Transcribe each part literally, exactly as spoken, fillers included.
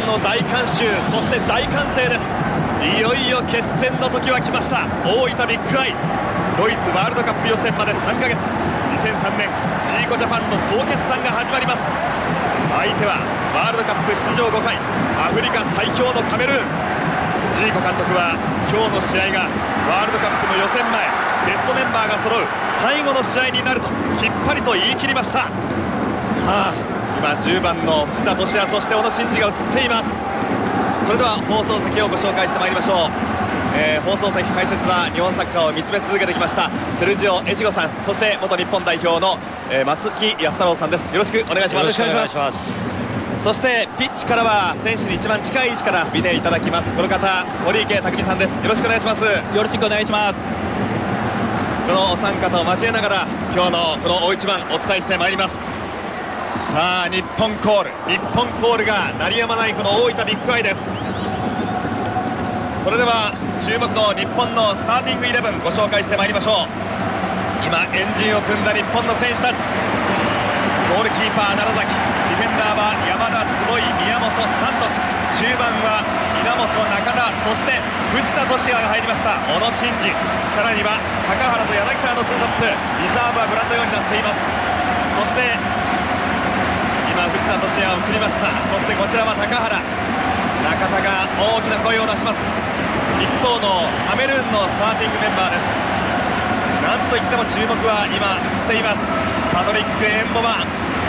の大観衆、そして大歓声です。いよいよ決戦の時は来ました。大分ビッグアイ、ドイツワールドカップ予選までさんかげつ、にせんさんねんジーコジャパンの総決算が始まります。相手はワールドカップ出場ごかい、アフリカ最強のカメルーン。ジーコ監督は今日の試合がワールドカップの予選前、ベストメンバーが揃う最後の試合になるときっぱりと言い切りました。さあ今じゅうばんの藤田俊也、そして小野伸二が映っています。それでは放送席をご紹介してまいりましょう。えー、放送席解説は日本サッカーを見つめ続けてきましたセルジオ・エジゴさん、そして元日本代表の、えー、松木安太郎さんです。よろしくお願いします。 よろしくお願いします。 そしてピッチからは選手に一番近い位置から見ていただきます。この方、堀池匠さんです。よろしくお願いします。よろしくお願いします。 このお三方を交えながら今日のこの大一番お伝えしてまいります。さあ日本コール、日本コールが鳴りやまないこの大分ビッグアイです。それでは注目の日本のスターティングイレブンご紹介してまいりましょう。今エンジンを組んだ日本の選手たち。ゴールキーパー楢崎、ディフェンダーは山田、坪井、宮本、サントス、中盤は稲本、中田、そして藤田俊也が入りました。小野伸二、さらには高原と柳沢のツートップ、リザーブはご覧のようになっています。そして今藤田俊也が映りました。そしてこちらは高原、中田が大きな声を出します。一方のカメルーンのスターティングメンバーです。なんといっても注目は今映っていますパトリック・エンボマ。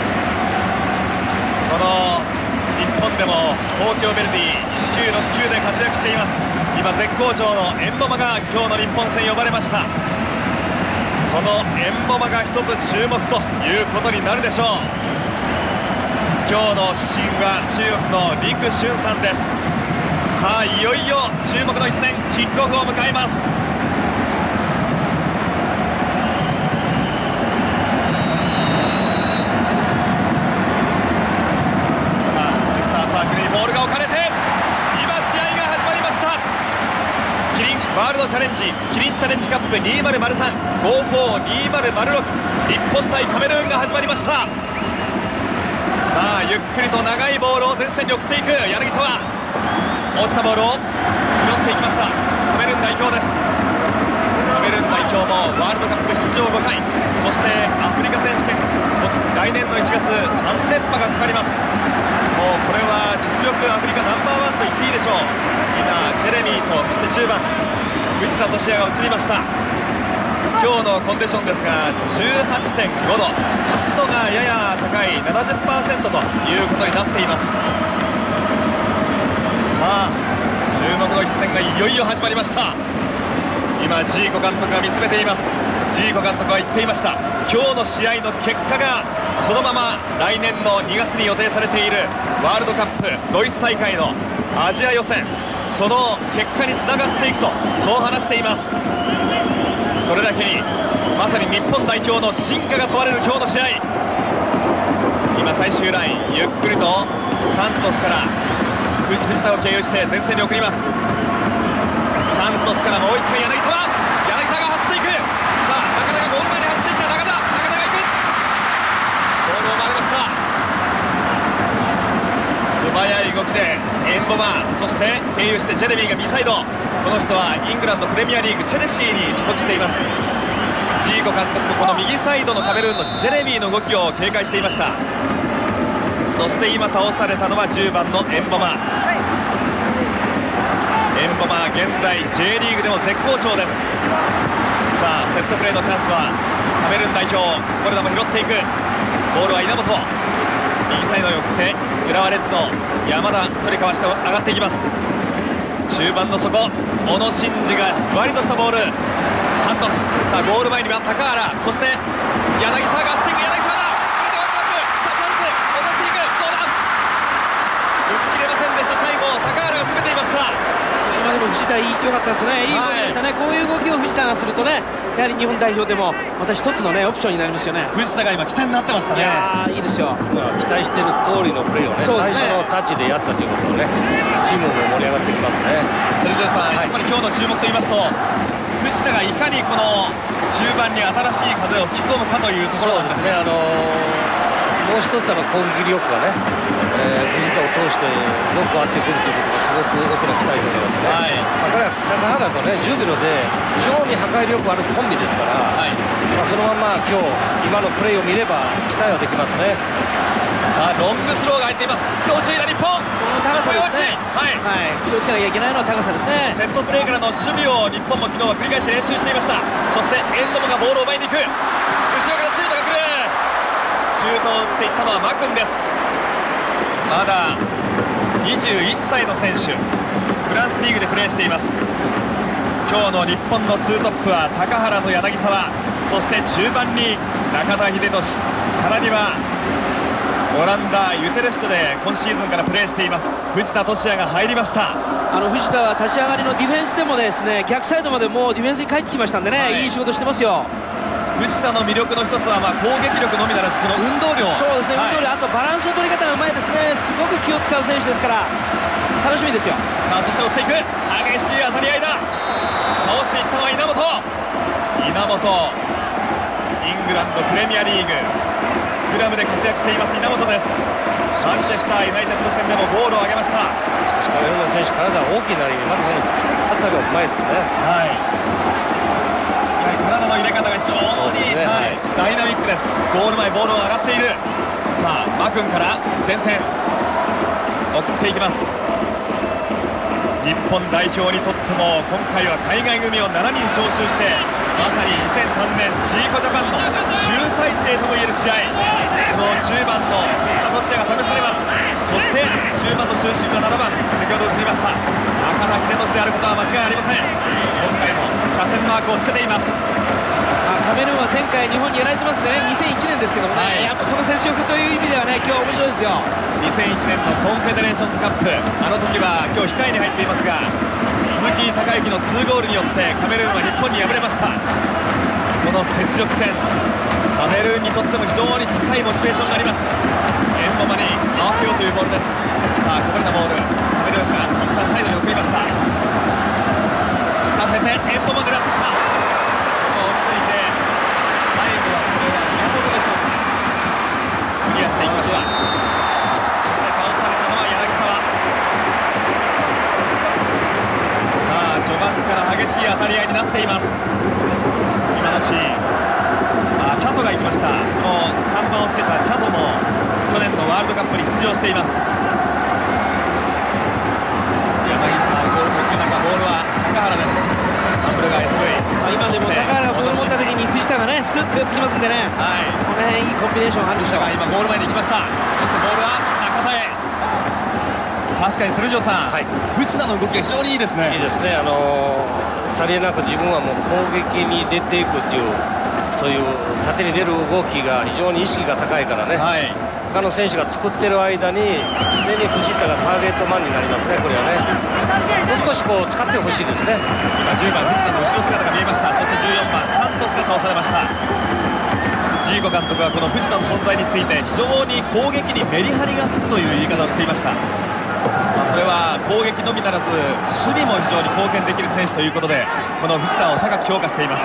この日本でも東京ヴェルディいちきゅうろくきゅうで活躍しています。今絶好調のエンボマが今日の日本戦呼ばれました。このエンボマが一つ注目ということになるでしょう。今日の主審は中国の陸俊さんです。さあいよいよ注目の一戦、キックオフを迎えます。ワールドチャレンジ、キリンチャレンジカップにせんさん ゴーフォーにせんろく、日本対カメルーンが始まりました。さあゆっくりと長いボールを前線に送っていく柳沢、落ちたボールを拾っていきました。カメルーン代表です。カメルーン代表もワールドカップ出場ごかい、そしてアフリカ選手権来年のいちがつさんれんぱがかかります。もうこれは実力アフリカナンバーワンと言っていいでしょう。今ジェレミーとそしてじゅうばん藤田俊也が映りました。今日のコンディションですが じゅうはちてんごど、湿度がやや高い ななじゅっパーセント ということになっています。さあ注目の一戦がいよいよ始まりました。今ジーコ監督が見つめています。ジーコ監督は言っていました。今日の試合の結果がそのまま来年のにがつに予定されているワールドカップドイツ大会のアジア予選、その結果につながっていくと、そう話しています。それだけにまさに日本代表の進化が問われる今日の試合。今最終ライン、ゆっくりとサントスから藤田を経由して前線に送ります。サントスからもう一回柳沢、柳沢が走っていく。さあ中田がゴール前に走っていった。中田、中田が行く。ボールを回りました。素早い動きでエンボマ、そして経由してジェレミーが右サイド。この人はイングランドプレミアリーグチェルシーに所属しています。ジーコ監督もこの右サイドのカメルーンのジェレミーの動きを警戒していました。そして今倒されたのはじゅうばんのエンボマ。エンボマ現在 ジェイ リーグでも絶好調です。さあセットプレーのチャンスはカメルーン代表、こぼれ球拾っていく。ボールは稲本、右サイドに送って浦和レッズの山田取りかわして上がっていきます。中盤の底、小野伸二がふわりとしたボール、サントス。さあゴール前には高原、そして柳沢が走っていく。柳沢だ、これでワントップ。さあチャンス、落としていく。どうだ、打ち切れませんでした。最後高原が詰めていました。 今でも藤田良かったですね。いい動きでしたね、はい、こういう動きを藤田がするとね、やはり日本代表でもまた一つのねオプションになりますよね。 藤田が今起点になってましたね。 いやーいいですよ。 期待している通りのプレーをね、最初のタッチでやったということをね、チームも盛り上がってきますね。 セルジオさん、はい、やっぱり今日の注目と言いますと、藤田がいかにこの中盤に新しい風を吹き込むかというところなんですね。 そうですね、あのーもう一つあの攻撃力がね、えー、藤田を通してよく合ってくるということがすごく大きな期待になりますね。はい、まあ、彼は高原とねジュビロで非常に破壊力あるコンビですから、はい、まあそのまま今日今のプレーを見れば期待はできますね。 さあロングスローが入っています。要注意だ日本。この高さですね。はい、はい、気をつけなきゃいけないのは高さですね。 セットプレーからの守備を日本も昨日は繰り返し練習していました。そしてエンドモがボールを奪いに行く。後ろからシュートが来る。シュートを打っていったのはマクンです。まだにじゅういっさいの選手、フランスリーグでプレーしています。今日の日本のツートップは高原と柳沢、そして中盤に中田英寿、さらにはオランダユテレフトで今シーズンからプレーしています藤田俊也が入りました。 あの藤田は立ち上がりのディフェンスでもですね、逆サイドまでもうディフェンスに帰ってきましたんでね、はい、いい仕事してますよ。 藤田の魅力の一つはまあ攻撃力のみならずこの運動量。 そうですね、運動量、はい、あとバランスの取り方がうまいですね。すごく気を使う選手ですから楽しみですよ。 さあそして追っていく激しい当たり合いだ。倒していったのは稲本。稲本イングランドプレミアリーグフラムで活躍しています稲本です。マンチェスターユナイテッド戦でもゴールを挙げました。 しかしカメルーンの選手体は大きいなりにまずその作り方がうまいですね。 はい、体の入れ方が非常に、ね、はい、ダイナミックです。ゴール前ボールが上がっている。さあマクンから前線送っていきます。日本代表にとっても今回は海外組をしちにん招集してまさににせんさんねんジーコジャパンの集大成ともいえる試合。この中盤の藤田俊也が試されます。そして中盤の中心はななばん、先ほど映りました中田英寿であることは間違いありません。今回もキャプテンマークをつけています。 まあ、カメルーンは前回日本にやられてますんでね、にせんいちねんですけどもね、はい、やっぱその接触という意味ではね今日面白いですよ。 にせんいちねんのコンフェデレーションズカップ、あの時は今日控えに入っていますが鈴木孝之のツーゴールによってカメルーンは日本に敗れました。その雪辱戦、カメルーンにとっても非常に高いモチベーションがあります。エンボマに合わせようというボールです。さあこぼれたボール、カメルーンが一旦サイドに送りました。浮かせてエンボマ狙ってきた。ここ落ち着いて最後はこれは宮本でしょうか。クリアしていきました。そして倒されたのは柳沢。さあ序盤から激しい当たり合いになっています。今のシーン、あチャトが行きました。このさんばんをつけたチャトも去年のワールドカップに出場しています。柳沢ゴールも送る中、ボールは高原です。ハンブルガー エスブイ、 まあ、今でも高原がボールを持った時に藤田がねスッと寄ってきますんでね、はい、この辺いいコンビネーションあるでしょう。 今ゴール前に行きました。そしてボールは中田へ。確かにセルジオさん、はい、藤田の動きが非常にいいですね。 いいですね。あのー、さりげなく自分はもう攻撃に出ていくっていう、そういう縦に出る動きが非常に意識が高いからね、はい、他の選手が作ってる間に常に藤田がターゲットマンになりますね。これはねもう少しこう使ってほしいですね。 今じゅうばん藤田の後ろ姿が見えました。そしてじゅうよんばんサントスが倒されました。ジーコ監督はこの藤田の存在について非常に攻撃にメリハリがつくという言い方をしていました。まあそれは攻撃のみならず守備も非常に貢献できる選手ということでこの藤田を高く評価しています。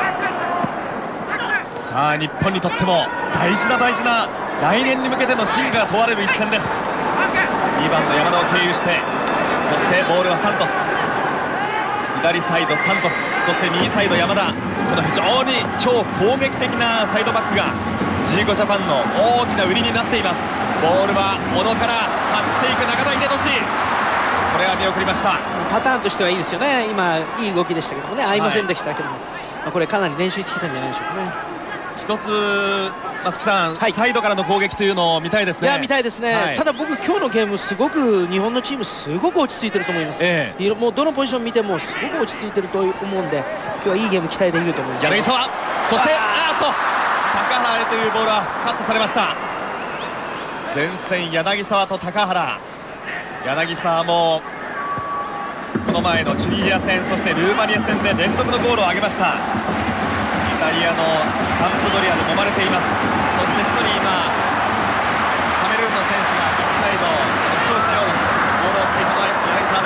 さあ日本にとっても大事な大事な来年に向けての真価が問われる一戦です。にばんの山田を経由して、そしてボールはサントス、左サイドサントス、そして右サイド山田。この非常に超攻撃的なサイドバックがジーコジャパンの大きな売りになっています。ボールは小野から走っていく中田英寿、これは見送りました。 パターンとしてはいいですよね。今いい動きでしたけどもね、合いませんでしたけども、はい、まあこれかなり練習してきたんじゃないでしょうかね。 一つ松木さん、はい、サイドからの攻撃というのを見たいですね。 いや見たいですね、はい、ただ僕今日のゲームすごく日本のチームすごく落ち着いてると思います、ええ、もうどのポジション見てもすごく落ち着いてると思うんで今日はいいゲーム期待できると思います。 柳沢、そしてあーっと高原へというボールはカットされました。前線柳沢と高原。柳沢もこの前のチュニジア戦、そしてルーマニア戦で連続のゴールを挙げました。イタリアのサンプドリアで揉まれています。そして一人今カメルーンの選手が右サイドちょっと負傷したようです。ボールを追っていたのは柳沢です。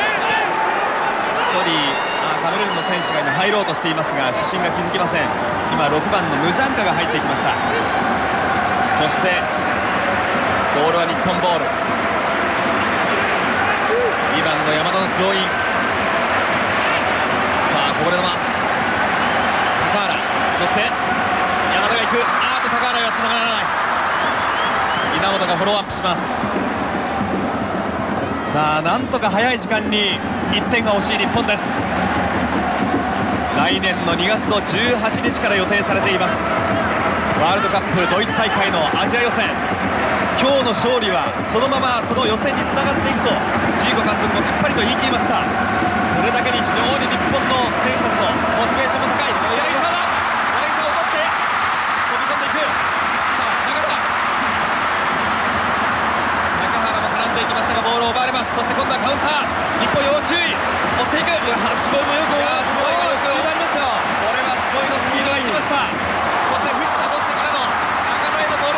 一人あカメルーンの選手が今入ろうとしていますが主審が気づきません。 今ろくばんのヌジャンカが入ってきました。そしてボールは日本ボール。にばんの山田のスローイン。さあこぼれ球、高原、そして山田が行く。あーっと高原はつながらない。稲本がフォローアップします。さあなんとか早い時間にいってんが欲しい日本です。来年のにがつのじゅうはちにちから予定されていますワールドカップドイツ大会のアジア予選。今日の勝利はそのままその予選につながっていくとジーコ監督もきっぱりと言い切りました。それだけに非常に日本の選手たちのモチベーションも高い。柳沢だ、柳沢落として飛び込んでいく。さあ中田、中原も絡んでいきましたがボールを奪われます。そして今度はカウンター、日本要注意、追っていく。いや坪井もよく、いや坪井がよくありますよ。これは坪井のスピードがいきました。そして藤田としてからの中田へのボール、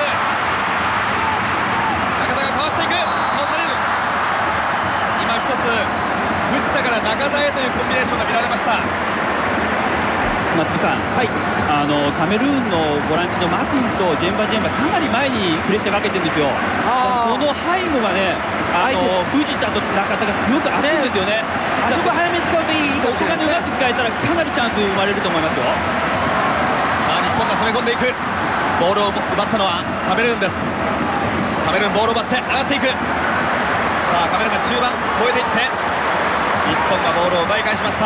中田がかわしていく、倒される。今一つ藤田から中田へというコンビネーションが見られました。 松木さん、はい、あのカメルーンのボランチのマクンとジェンバジェンバかなり前にプレッシャーかけてるんですよ。この背後がね、あの藤田と中田がすごく熱いんですよね。 あそこ早めに使うといいかもしれないですね。 うまく使えたらかなりチャンス生まれると思いますよ。 さあ日本が攻め込んでいく。ボールを奪ったのはカメルーンです。カメルーンボールを奪って上がっていく。さあカメルーンが中盤越えていって日本がボールを奪い返しました。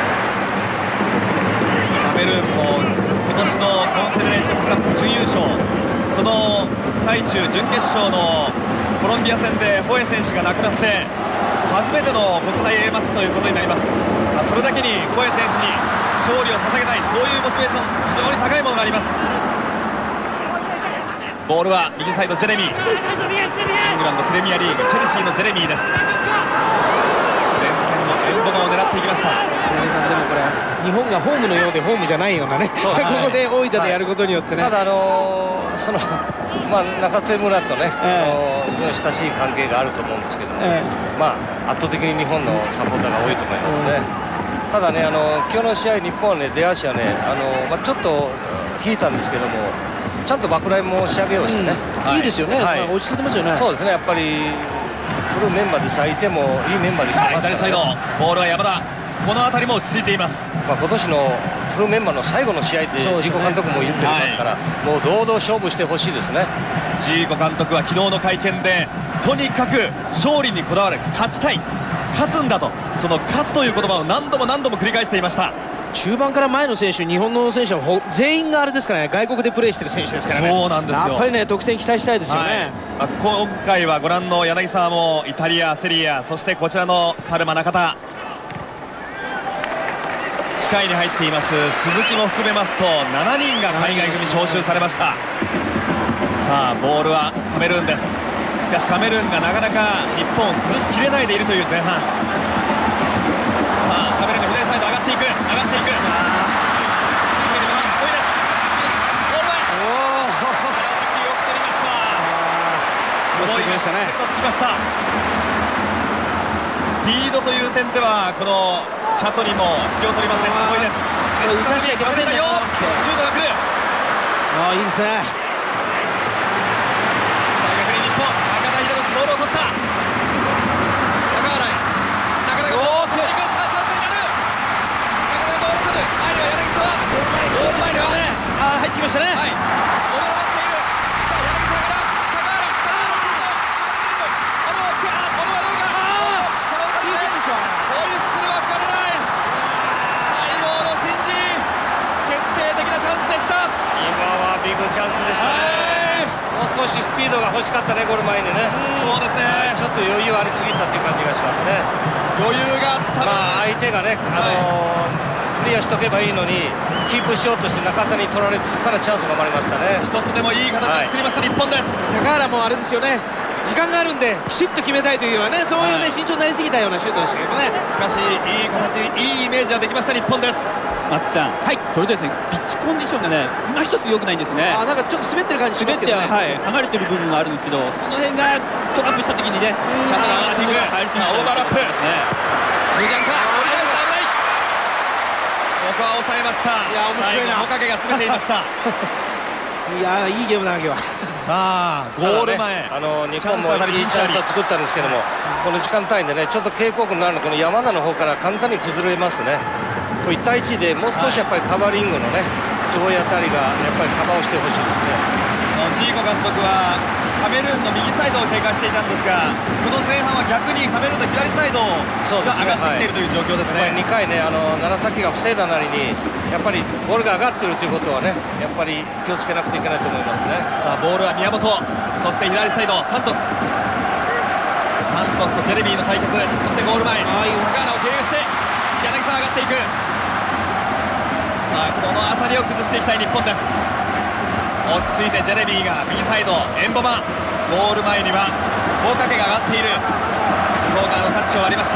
カメルーンも今年のコンフェデレーションズカップ準優勝、その最中準決勝のコロンビア戦でフォエ選手が亡くなって初めての国際 A マッチということになります。それだけにフォエ選手に勝利を捧げたい、そういうモチベーション非常に高いものがあります。ボールは右サイドジェレミー、イングランドプレミアリーグチェルシーのジェレミーです。前線のエンボマを狙っていきました。 篠井さん、でもこれ日本がホームのようでホームじゃないようなね、ここで大分でやることによってね、 はい、ただあのー、そのまあ中津江村とね、えー、非常に親しい関係があると思うんですけども、えー、まあ圧倒的に日本のサポーターが多いと思いますね。ただね、あの今日の試合日本はね出足はね、あのまあ、ちょっと引いたんですけどもちゃんとバックラインも仕上げをしてね、 うんはい、いいですよね、はい、落ち着いてますよね。 そうですね、やっぱりフルメンバーで咲いてもいいメンバーで咲いてますからね。左サイドボールは山田、この辺りも落ち着いています。 まあ今年のフルメンバーの最後の試合でジーコ監督も言ってますから、はい、もう堂々勝負してほしいですね。 ジーコ監督は昨日の会見でとにかく勝利にこだわる、勝ちたい、勝つんだと、その勝つという言葉を何度も何度も繰り返していました。 中盤から前の選手、日本の選手は全員があれですからね、外国でプレーしてる選手ですからね。 そうなんですよ。 やっぱりね、得点期待したいですよね。 はい、今回はご覧の柳沢もイタリア、セリア、そしてこちらのパルマ中田、控えに入っています鈴木も含めますとななにんが海外組招集されました。さあボールはカメルーンです。しかしカメルーンがなかなか日本を崩しきれないでいるという前半。さあカメルーンが左サイド上がっていく、上がっていく、ついているのは坪井です。ゴール前、楢崎よく取りました。坪井がしっかりとつきました。スピードという点ではこのチャトリも引きを取りません。坪井です。しかし再びシュートが来る。 ああいいですね。 ボールを取った高原へ、中田がボールを取っていく。さあチャンスになる。中田がボールを取る。前には柳沢、ゴール前にはああ入ってきましたね。 はい、ボールを待っている。さあ柳沢から高原、高原のシュート、離れている。ボールをボールはどうか。ああいいでしょう。ホイッスルは吹かれない。最後の新人、決定的なチャンスでした。 今はビッグチャンスでしたね。もう少しスピードが欲しかったね、ゴール前にね。 そうですね、 ちょっと余裕ありすぎたという感じがしますね。 余裕があったら、 まあ、相手がね、あのーはい、クリアしとけばいいのにキープしようとして中田に取られて、そこからチャンスが生まれましたね。 一つでもいい形を作りました、はい、日本です。 高原もあれですよね、時間があるんできちっと決めたいというようなね、そういうね、はい、慎重になりすぎたようなシュートでしたけどね。 しかしいい形、いいイメージができました日本です。 松木さん、はい、それでですね、ピッチコンディションがね、今一つ良くないんですね。 あ、なんかちょっと滑ってる感じしますけどね。 滑って、はい、剥がれてる部分があるんですけど、その辺がトラップした時にね、 ちゃんと上がっていく。さあオーバーラップ、ムジャンカ、折り返す、危ない。ここは抑えました。 いや面白いな。 最後モカゲが詰めていましたいやいいゲームだな今日は。 さあゴール前、 あの日本もいいチャンスを作ったんですけども、この時間帯でねちょっと警告になるのこの山田の方から簡単に崩れますね。これいち対いちでもう少しやっぱりカバーリングのねすごいあたりがやっぱりカバーをしてほしいですね。 ジーコ監督はカメルーンの右サイドを警戒していたんですが、この前半は逆にカメルーンの左サイドが上がってきているという状況ですね。 にかいね、あの楢崎が防いだなりにやっぱりボールが上がっているということはねやっぱり気をつけなくてはいけないと思いますね。 さあボールは宮本、そして左サイドサントス、サントスとジェレミーの対決、そしてゴール前高原を経由して柳沢上がっていく。さあこの辺りを崩していきたい日本です。落ち着いてジェレミーが右サイド、エンボマ、ゴール前には大掛が上がっている。向こう側のタッチを割りました。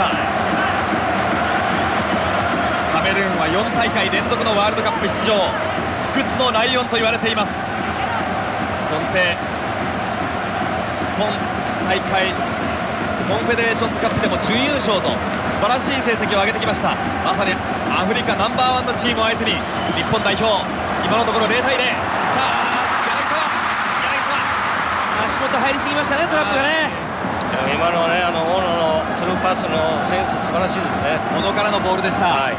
カメルーンはよん大会連続のワールドカップ出場、不屈のライオンと言われています。そして今大会コンフェデレーションズカップでも準優勝と素晴らしい成績を上げてきました。まさにアフリカナンバーワンのチームを相手に日本代表今のところゼロ対ゼロ。さあ足元入りすぎましたね、トラップがね。 今のねあの大野のスルーパスのセンス素晴らしいですね。 小野からのボールでした、はい、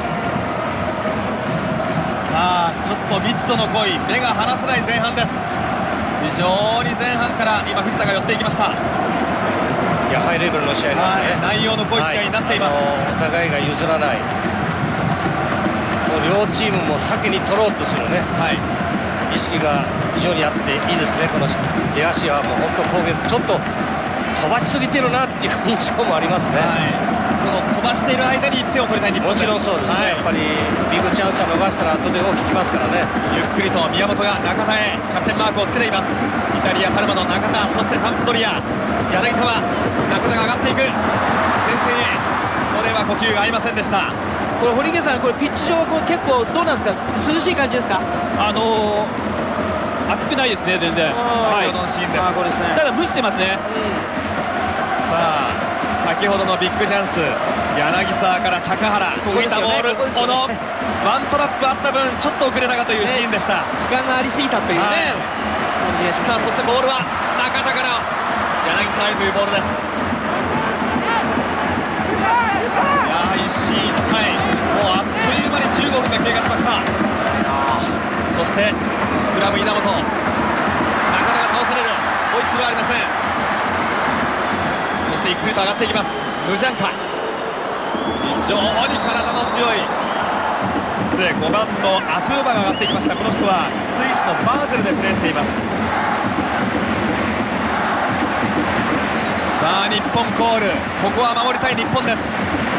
さあちょっと密度の濃い目が離せない前半です。非常に前半から今藤田が寄っていきました。 いやハイレベルの試合なんですね、 はい、内容の濃い試合になっています、 はい、お互いが譲らない、もう両チームも先に取ろうとするね、はい、意識が非常にあっていいですね。この出足はもう本当攻撃ちょっと飛ばしすぎてるなっていう印象もありますね、はい、 その飛ばしている間にいってんを取りたい日本です。 もちろんそうですね、はい、やっぱりビッグチャンスを逃したら後で大ききますからね。 ゆっくりと宮本が中田へキャプテンマークをつけています。イタリアパルマの中田、そしてサンプドリア柳沢、中田が上がっていく前線へ。これは呼吸が合いませんでした。 これ堀池さん、これピッチ上はこう結構どうなんですか、涼しい感じですか。 あのー暑くないですね、全然。 先ほどのシーンです。 これですね。ただ蒸してますね。 うん、さあ先ほどのビッグチャンス、柳沢から高原、浮いたボール、このワントラップあった分ちょっと遅れたかというシーンでした。 時間がありすぎたというね、 はい、さあそしてボールは中田から柳沢へというボールです。いやー一進一退、もうあっという間にじゅうごふんが経過しました。そしてグラム稲本、中田が倒される、ホイッスルはありません。そしてゆっくりと上がっていきます。ムジャンカ、非常に体の強い、失礼ごばんのアトゥーバが上がっていきました。この人はスイスのバーゼルでプレーしています。さあ日本コール、ここは守りたい日本です。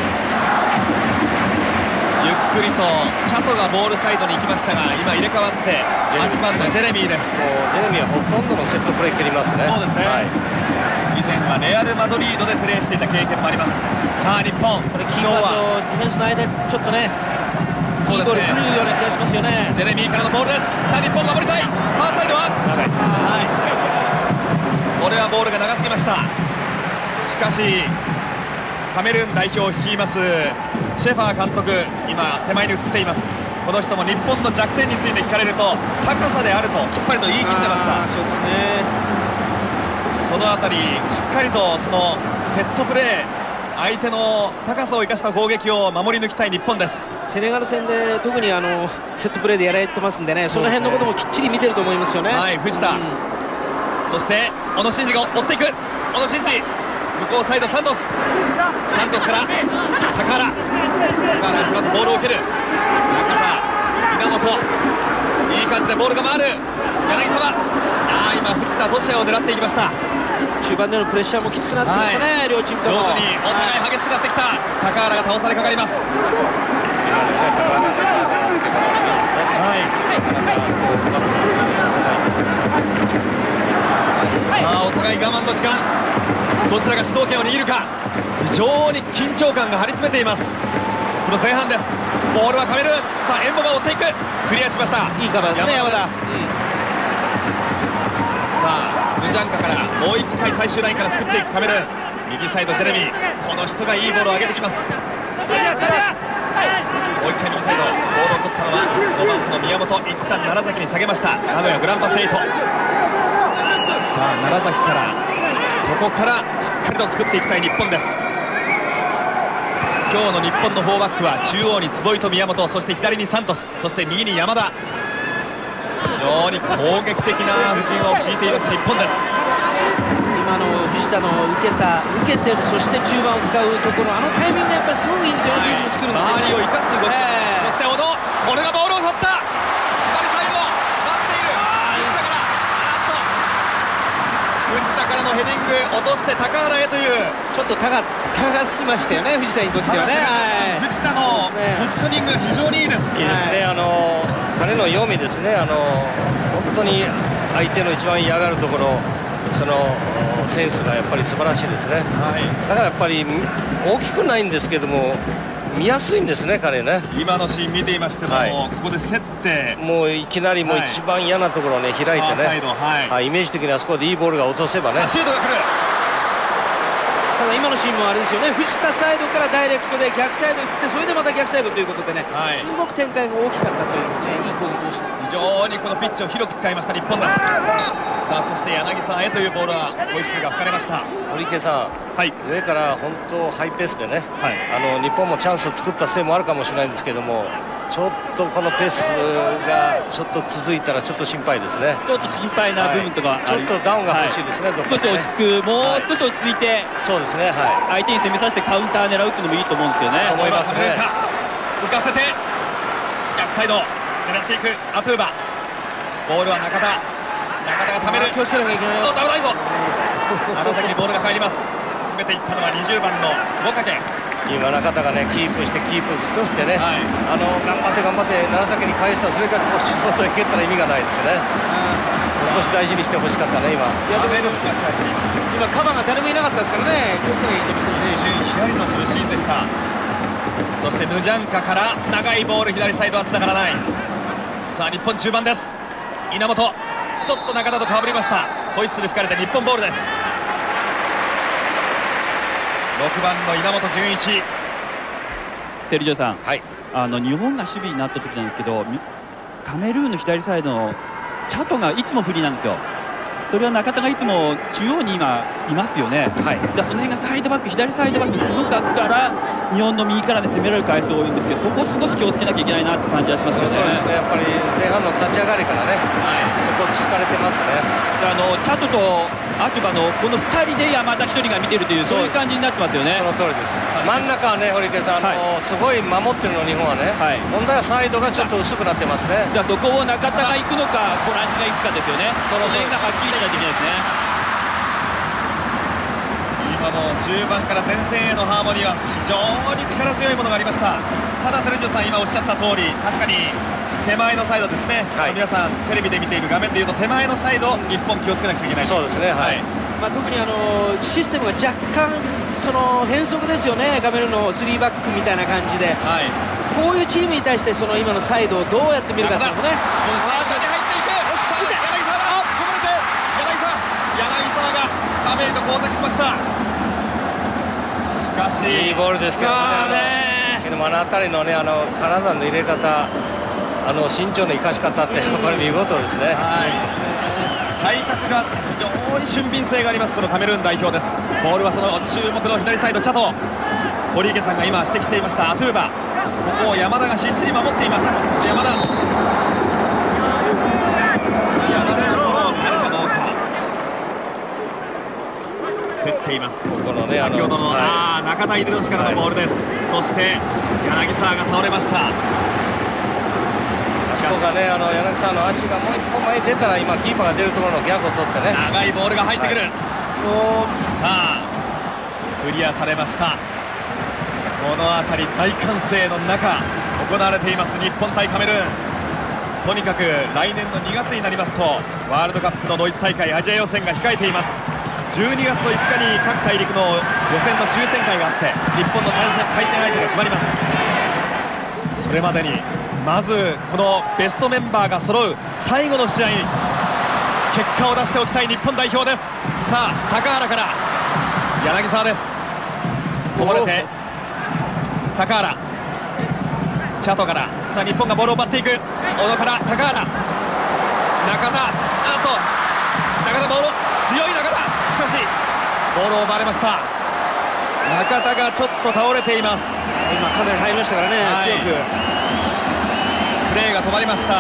ゆっくりとチャトがボールサイドに行きましたが、今入れ替わってはちばんのジェレミーです。 ジェレミーはほとんどのセットプレー蹴りますね。 そうですね、はい、以前はレアル・マドリードでプレーしていた経験もあります。さあ日本、 これキーパーとディフェンスの間ちょっとね、いいボール来るような気がしますよね。 ジェレミーからのボールです。さあ日本守りたい。ファーサイドは長いですね、 はい、これはボールが長すぎました。しかしカメルーン代表を率いますシェファー監督、今手前に映っています。この人も日本の弱点について聞かれると高さであるときっぱりと言い切ってました。 そうですね、 そのあたりしっかりとそのセットプレー、相手の高さを生かした攻撃を守り抜きたい日本です。 セネガル戦で特にあのセットプレーでやられてますんでね、その辺のこともきっちり見てると思いますよね。 はい、藤田、うん、そして小野伸二が追っていく。小野伸二、向こうサイドサントス、サントスから高原、高原がその後ボールを受ける。中田、稲本、いい感じでボールが回る。柳沢、あ今藤田トシアを狙っていきました。 中盤でのプレッシャーもきつくなってきましたね、はい、両チームとも上手にお互い激しくなってきた。高原が倒されかかります。さあお互い我慢の時間、どちらが主導権を握るか。非常に緊張感が張り詰めていますこの前半です。ボールはカメルーン、さあエンボが追っていく、クリアしました。 いいカバーですね、山田、うん、 さあムジャンカからもういっかい最終ラインから作っていくカメルーン。右サイドジェレミー、この人がいいボールを上げてきます。追いういっかい右サイドボールを取ったのはごばんの宮本。一旦楢崎に下げました。名古屋グランパスエイト。さあ楢崎からここからしっかりと作っていきたい日本です。今日の日本のフォーバックは中央に坪井と宮本、そして左にサントス、そして右に山田。非常に攻撃的な布陣を敷いています日本です。 今の藤田の受けた受けてそして中盤を使うところ、あのタイミングやっぱりすごくいいんですよね。リズム作るんですよ。 周りを生かす動き、 えー、 そして小野小野がボールを取った。左サイド待っている藤田から、あっと藤田からのヘディング落として高原へという、 ちょっと高高すぎましたよね、藤田にとってはね。 はい、藤田のポジショニング非常にいいです。 いいですね、あの彼の読みですね。あの本当に相手の一番嫌がるところ、そのセンスがやっぱり素晴らしいですね。はい、だからやっぱり大きくないんですけども見やすいんですね、彼ね。 今のシーン見ていましても、はい、ここで競ってもういきなりもう一番嫌なところをね開いてね、はい、イメージ的にあそこでいいボールが落とせばね。 シュートが来る。 ただ今のシーンもあれですよね、藤田サイドからダイレクトで逆サイドに振って、それでまた逆サイドということでね、はい、すごく展開が大きかったというね、いい攻撃でした。 非常にこのピッチを広く使いました日本です。さあそして柳沢へというボールはホイッスルが吹かれました。 堀池さん、はい、上から本当ハイペースでね、はい、あの日本もチャンスを作ったせいもあるかもしれないんですけども、ちょっとこのペースがちょっと続いたらちょっと心配ですね。 ちょっと心配な部分とか、はい、 ちょっとダウンが欲しいですね。はい、 少し落ち着く、もう少し落ち着いて、はい、 そうですね、はい、 相手に攻めさせてカウンター狙うっていうのもいいと思うんですけどね。 思いますね。 浮かせて逆サイド狙っていくアトゥーバ。ボールは中田。中田がためる。 気をつけなきゃいけないよ。 ダメだいぞ。楢崎にボールが入ります。詰めていったのはにじゅうばんの五掛。 今中田がねキープしてキープ作ってね、はい、あの頑張って頑張って楢崎に返したら、それからこう外へ蹴ったら意味がないですね。もう少し大事にしてほしかったね今。 いやでも今カバーが誰もいなかったですからね、気をつけなきゃいけませんね。 一瞬ヒヤリとするシーンでした。そしてヌジャンカから長いボール、左サイドは繋がらない。さあ日本中盤です。稲本ちょっと中田とかぶりました。ホイッスル吹かれて日本ボールです。ろくばんの稲本潤一。 テルジョさん、 はい、 あの日本が守備になった時なんですけど、カメルーンの左サイドのチャトがいつもフリーなんですよ。それは中田がいつも中央に今いますよね。はい、だその辺がサイドバック、左サイドバックすごく空くから日本の右からで攻められる回数多いんですけど、そこを少し気をつけなきゃいけないなって感じはしますよね。 その通りですね。やっぱり前半の立ち上がりからね、はい、そこを突かれてますね。 あのチャトとアトゥバのこのふたりで山田ひとりが見てるという、そういう感じになってますよね。 その通りです。真ん中はね、堀池さん、はい、あのすごい守ってるの日本はね、はい、問題はサイドがちょっと薄くなってますね。 じゃあそこを中田が行くのかボランチが行くかですよね。その辺がはっきりしないといけないですね。 今も中盤から前線へのハーモニーは非常に力強いものがありました。ただセルジオさん今おっしゃった通り、確かに手前のサイドですね、はい、皆さんテレビで見ている画面でいうと手前のサイド日本気をつけなくちゃいけない。 そうですね、はい、 まあ、特にあのシステムが若干その変則ですよね。カメルーンのスリーバックみたいな感じで、はい、こういうチームに対してその今のサイドをどうやって見るかっていうのもね。 そうですね、中に入っていく。さあ柳沢がこぼれて、柳沢柳沢がカメルと交錯しました。しかしいいボールですけどね。けどもあの辺りのね、あの体の入れ方、あの身長の生かし方ってやっぱり見事ですね。はい、 体格があって非常に俊敏性がありますこのカメルーン代表です。ボールはその注目の左サイドチャト。堀池さんが今指摘していましたアトゥーバ、ここを山田が必死に守っています。その山田、その山田のフォローがあるかどうか。競っています。このね、先ほどの、はい、あ中田英寿からのボールです。はい、そして柳沢が倒れました。 あそこがね、あの柳沢の足がもう一歩前に出たら、今キーパーが出るところの逆を取ってね、 長いボールが入ってくる。はい、さあクリアされました。この辺り大歓声の中行われています日本対カメルーン。とにかく来年のにがつになりますとワールドカップのドイツ大会アジア予選が控えています。じゅうにがつのいつかに各大陸の予選の抽選会があって日本の対戦相手が決まります。それまでにまずこのベストメンバーが揃う最後の試合に結果を出しておきたい日本代表です。さあ高原から柳沢です。こぼれて高原チャトから、さあ日本がボールを奪っていく。小野から高原、中田、あと中田ボール、強い中田、しかしボールを奪われました。中田がちょっと倒れています。 今かなり入りましたからね、はい、強くプレーが止まりました。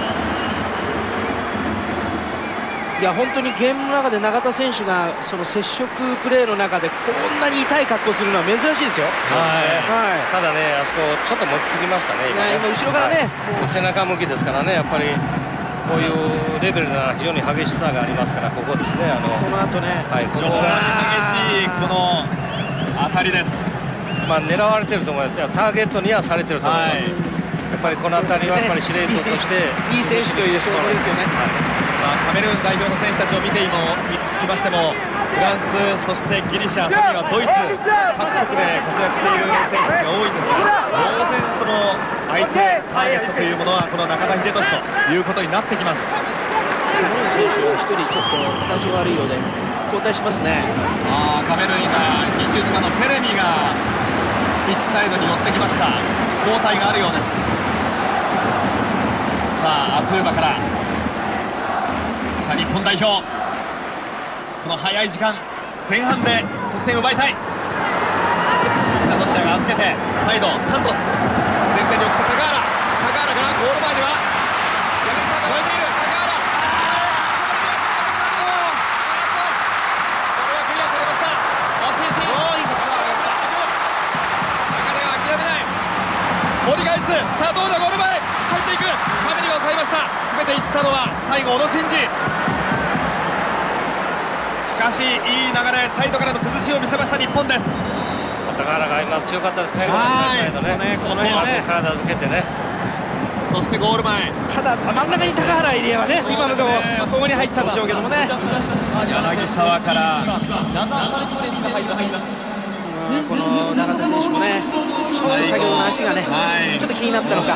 いや本当にゲームの中で永田選手がその接触プレーの中でこんなに痛い格好するのは珍しいですよ。 そうですね、はい、ただね、あそこちょっと持ちすぎましたね、今ね。 今後ろからね、 はい、背中向きですからね、やっぱりこういうレベルなら非常に激しさがありますから、ここですね、あのこの後ね、 はい、 非常に激しいこの当たりです。 まあ狙われてると思いますよ、ターゲットにはされてると思います。はい、やっぱりこの辺りはやっぱり司令塔としていい選手という証拠ですよね。 まあ、カメルーン代表の選手たちを見ていましても、フランス、そしてギリシャ、さらにはドイツ、各国で活躍している選手たちが多いんですが、当然その相手ターゲットというものはこの中田英寿ということになってきます。 カメルーン選手はひとりちょっと体調悪いようで交代しますね。 あカメルーン今にじゅういちばんのフェレミがピッチサイドに寄ってきました。交代があるようです。さあアトゥーバから、さあ日本代表、この早い時間前半で得点を奪いたい。西田ロシアが預けてサイドサントス、前線に送って高原、高原からゴール前では柳さんが湧いている。高原、これはクリアされました。惜しいシーン、中田が諦めない、折り返す。さあどうだ、ゴール前入っていく。カメリが抑えました。詰めていったのは最後小野伸二。しかしいい流れ、サイドからの崩しを見せました日本です。 高原が今強かったですね。 はい、このね、この辺ね、 体預けてね。 そしてゴール前、 ただ真ん中に高原入れはね、今のところここに入ってたんでしょうけどもね。 柳沢からこの永田選手もね、ちょっと先ほどの足がね、はい、ちょっと気になったのか。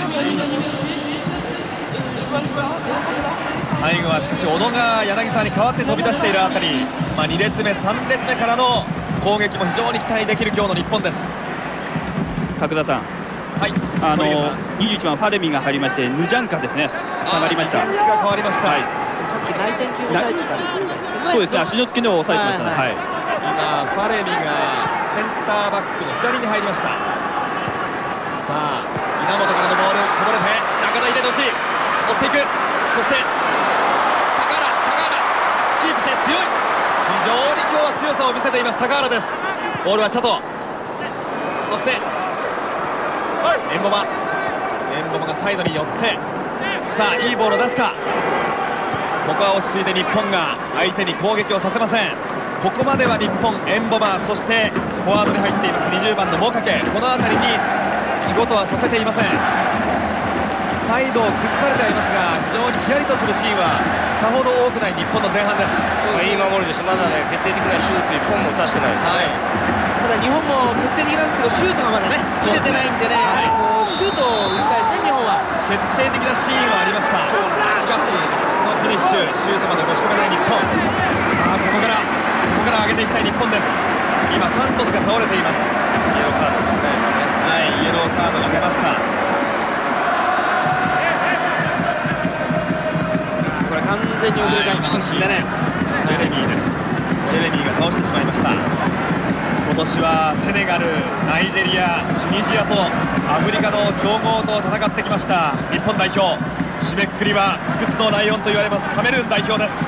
最後はしかし小野が柳沢に代わって飛び出しているあたり、まあ、に列目さん列目からの攻撃も非常に期待できる今日の日本です。 角田さん、 はい、 あのにじゅういちばんファレミが入りまして、ヌジャンカですね、下がりました。 ディフェンスが変わりました。はい、 さっき内転筋を抑えてたみたいですけどね。 そうですね、足の付け根を抑えてましたね。はい、 今ファレミがセンターバックの左に入りました。さあ稲本からのボールこぼれて中田英寿追っていく。そして高原、高原キープして強い、非常に今日は強さを見せています高原です。ボールはチャト、そしてエンボマ、エンボマがサイドに寄って、さあいいボールを出すか。ここは落ち着いて日本が相手に攻撃をさせません。ここまでは日本、エンボマ、そしてフォワードに入っていますにじゅうばんのモカケ、この辺りに仕事はさせていません。サイドを崩されてはいますが、非常にヒヤリとするシーンはさほど多くない日本の前半です。 いい守りです。まだね、決定的なシュートいっぽんも打たしてないですね。はい、 ただ日本も決定的なんですけど、シュートがまだね打ててないんでね、はい、こうシュートを打ちたいですね日本は。 決定的なシーンはありました。そうなんです。しかしそのフィニッシュ、シュートまで持ち込めない日本。さあここからここから上げていきたい日本です。今サントスが倒れています。 イエローカードですね、今ね。 はい、イエローカードが出ました。 完全に遅れたチャンスでね、 ジェレミーです。ジェレミーが倒してしまいました。今年はセネガル、ナイジェリア、チュニジアとアフリカの強豪と戦ってきました日本代表。締めくくりは不屈のライオンと言われますカメルーン代表です。さあ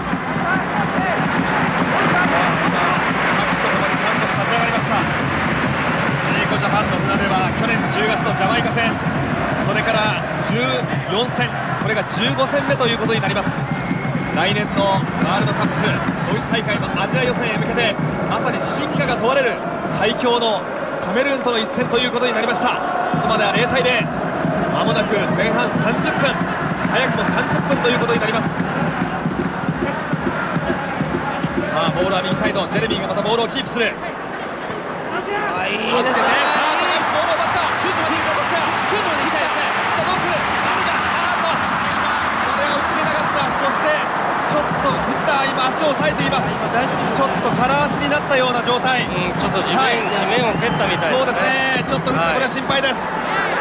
今拍手とともにサントス立ち上がりました。ジーコジャパンの船出は去年じゅうがつのジャマイカ戦、それからじゅうよんせん、これがじゅうごせんめということになります。来年のワールドカップドイツ大会のアジア予選へ向けてまさに進化が問われる最強のカメルーンとの一戦ということになりました。ここまではゼロたいゼロ、まもなく前半さんじゅっぷん、早くもさんじゅっぷんということになります。さあボールは右サイド、ジェレミーがまたボールをキープする。 はい、いいですね。 ボールを奪った。シュートまで行ったとしたらシュートまで行きたいですね。さあどうする、なんだ、あーっとこれは打ち切れなかった。そしてちょっと藤田、今足を押さえています。 今大丈夫でしょうか。 ちょっと空足になったような状態、 うん、ちょっと地面、はい、地面を蹴ったみたいですね。 そうですね、ちょっと藤田、これは心配です。 あ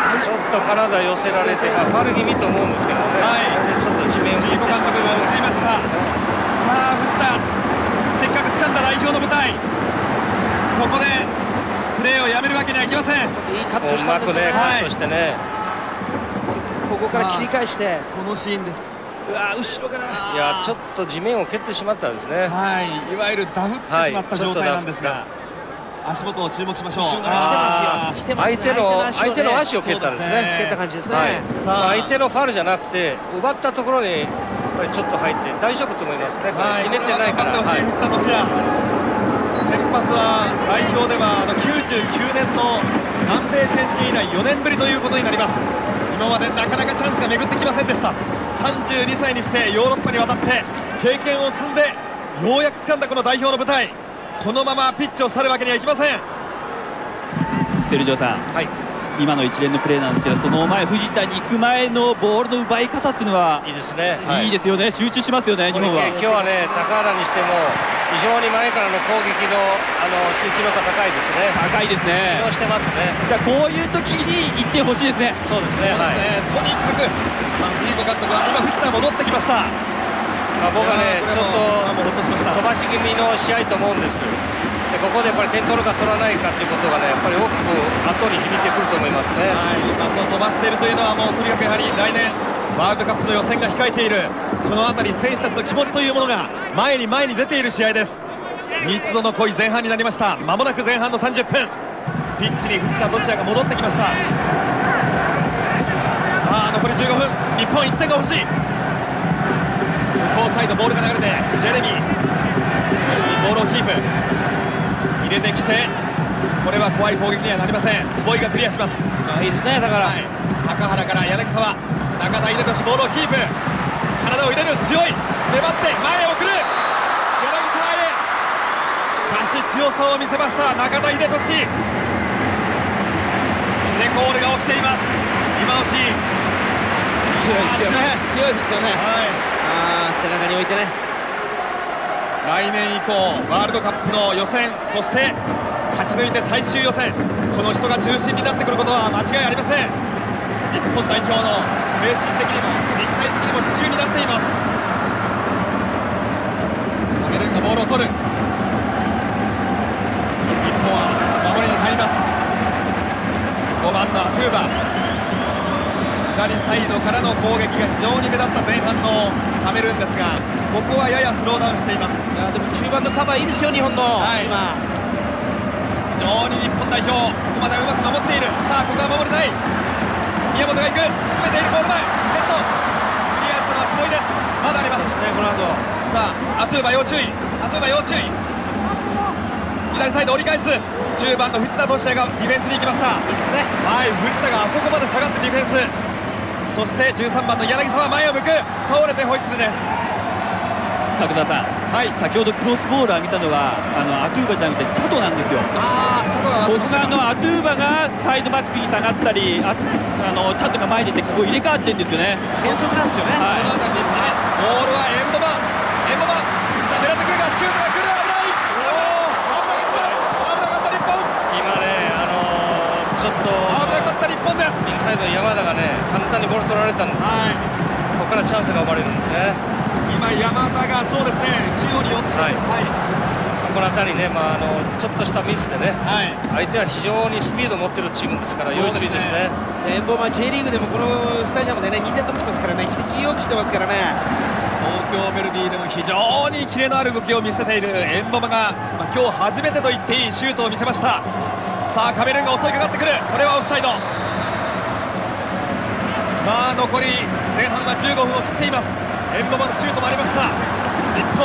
ちょっと体寄せられて、まあ、ファウル気味と思うんですけどね、はい、それでちょっと地面をジーコ監督が映りました。さあ藤田、せっかく掴んだ代表の舞台、ここでプレーをやめるわけにはいきません。 いいカットしたんですよね。 うまくね、カットしてね、 ここから切り返して、 このシーンです。 うわ後ろから、いやちょっと地面を蹴ってしまったんですね。 はい、いわゆるダフってしまった状態なんですが、足元を注目しましょう。 後ろから来てますよ。 相手の相手の足を蹴ったんですね。 蹴った感じですね。 相手のファウルじゃなくて奪ったところにやっぱりちょっと入って大丈夫と思いますね。ひねってないから。 頑張ってほしい藤田俊哉。先発は代表ではあのきゅうじゅうきゅうねんの南米選手権以来よねんぶりということになります。今までなかなかチャンスが巡ってきませんでした。さんじゅうにさいにしてヨーロッパに渡って経験を積んでようやく掴んだこの代表の舞台、このままピッチを去るわけにはいきません。 セルジオさん、はい、今の一連のプレーなんですけど、その前藤田に行く前のボールの奪い方っていうのはいいですね。 いいですよね、集中しますよね、日本は。 今日はね、高原にしても非常に前からの攻撃のあの身長の高いですね。 高いですね。 機能してますね。 だこういう時にいってん欲しいですね。 そうですね。はい。 とにかくジーコ監督は今藤田戻ってきました。 まあ僕はねちょっと飛ばし気味の試合と思うんです。でここでやっぱり点取るか取らないかということがねやっぱり大きく後に響いてくると思いますね。 はい。まあそう飛ばしているというのはもうとにかくやはり来年ワールドカップの予選が控えている、そのあたり選手たちの気持ちというものが前に前に出ている試合です。密度の濃い前半になりました。まもなく前半のさんじゅっぷん、ピッチに藤田俊哉が戻ってきました。さあ残りじゅうごふん、日本いってんが欲しい。向こうサイドボールが流れてジェレミージェレミーボールをキープ入れてきて、これは怖い攻撃にはなりません。坪井がクリアします。 あいいですね。だから、はい、 高原から柳沢、中田秀俊ボールをキープ、体を入れる、強い、粘って前へ送る、柳沢へ、しかし強さを見せました中田秀俊。レコールが起きています。今押し強いですよね。強いですよね。はい、あ背中に置いてね。 来年以降ワールドカップの予選、そして勝ち抜いて最終予選、この人が中心になってくることは間違いありません。日本代表の精神的にも肉体的にも支柱になっています。カメルーンがボールを取る。日本は守りに入ります。ごばんのアトゥーバ、左サイドからの攻撃が非常に目立った前半のカメルーンですが、ここはややスローダウンしています。 いやでも中盤のカバーいいですよ日本の、はい、今非常に日本代表ここまでうまく守っている。さあここは守りたい。宮本が行く、詰めている、ゴール前ヘッド、クリアしたのは坪井です。まだあります。 そうですね、この後さあアトゥーバ要注意、アトゥーバ要注意、左サイド折り返す。じゅうばんの藤田俊哉がディフェンスに行きました。 いいですね。 はい、藤田があそこまで下がってディフェンス、そしてじゅうさんばんの柳沢前を向く、倒れてホイッスルです。 角田さん、はい、先ほどクロスボールを上げたのはあのアトゥーバじゃなくてチャドなんですよ。 ああ、チャドがここがのアトゥーバがサイドバックに下がったり、ああのチャドが前に出てここ入れ替わってるんですよね。 変則なんですよね。 はい、その辺り、ボールはエンボマエンボマ、さあ狙ってくるがシュートが来る、危ない、おお危なかった、危なかった日本。 今ねあのー、ちょっと危なかった日本です。 インサイドの山田がね簡単にボール取られたんですよ。はい、ここからチャンスが生まれるんですね。 今山田がそうですね、中央に寄って、はい、はい、 この辺りね、まあ、あのちょっとしたミスでね、はい、相手は非常にスピードを持っているチームですから要注意ですね。 エンボマ J リーグでもこのスタジアムでねにてん取ってますからね、気をしてますからね。 東京ヴェルディでも非常にキレのある動きを見せているエンボマが、まあ、今日初めてと言っていいシュートを見せました。さあカメルーンが襲いかかってくる、これはオフサイド。さあ残り前半はじゅうごふんを切っています。エンボマのシュートもありました。日本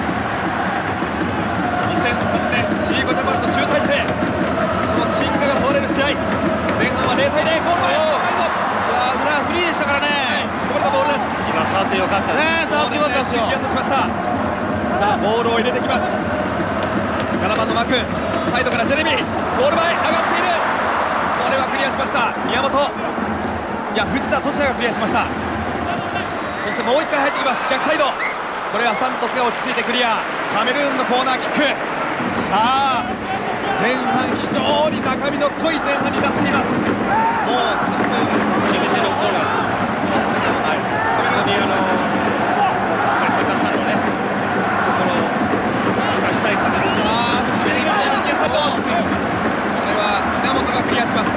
にせんさんねんジーゴジャパンの集大成、その進化が問われる試合。前半はゼロたいゼロ、ゴール前、 裏フリーでしたからね、はい、 こぼれたボールです。 今触ってよかったですね。 触ってよかったですよ。 ヒヤッとしました。さあボールを入れてきます。ななばんのマクン、サイドからジェレミー、ゴール前上がっている、これはクリアしました。宮本、いや藤田俊哉がクリアしました。そしてもういっかい入ってきます、逆サイド、これはサントスが落ち着いてクリア。カメルーンのコーナーキック。さあ前半非常に中身の濃い前半になっています。もうさんじゅう決めてるコーナーです。 初めてのカメルーンにあの高さのねところを生かしたいカメルーンです。 あー、カメルーンのニアサイド、これは稲本がクリアします。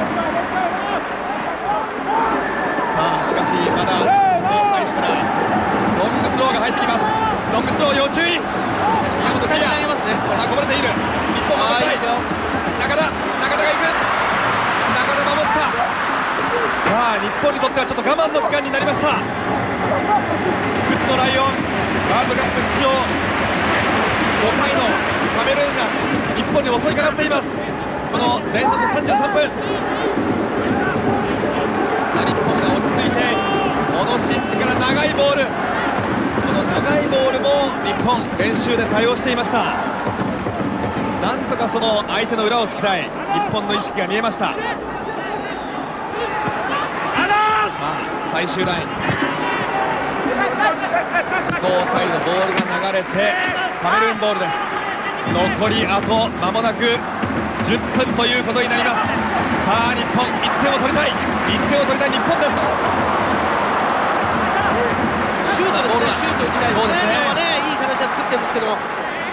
さあしかしまだ向こうサイドからロングスローが入ってきます。ロングスロー要注意。しかし稲本クリア、 投げますね。 さあこぼれている。日本守りたい。中田、中田が行く。中田守った。さあ日本にとってはちょっと我慢の時間になりました。不屈のライオン、ワールドカップ出場ごかいのカメルーンが日本に襲いかかっています。この前半のさんじゅうさんぷん、さあ日本が落ち着いて小野伸二から長いボール、この長いボールも日本練習で対応していました。なんとかその相手の裏を突きたい日本の意識が見えました。さあ最終ライン、向こうサイドボールが流れてカメルーンボールです。残りあと間もなくじゅっぷんということになります。さあ日本いってんを取りたい、いってんを取りたい日本です。 シュートですね、シュート打ちたいですね。 そうですね、 今はねいい形は作ってるんですけども、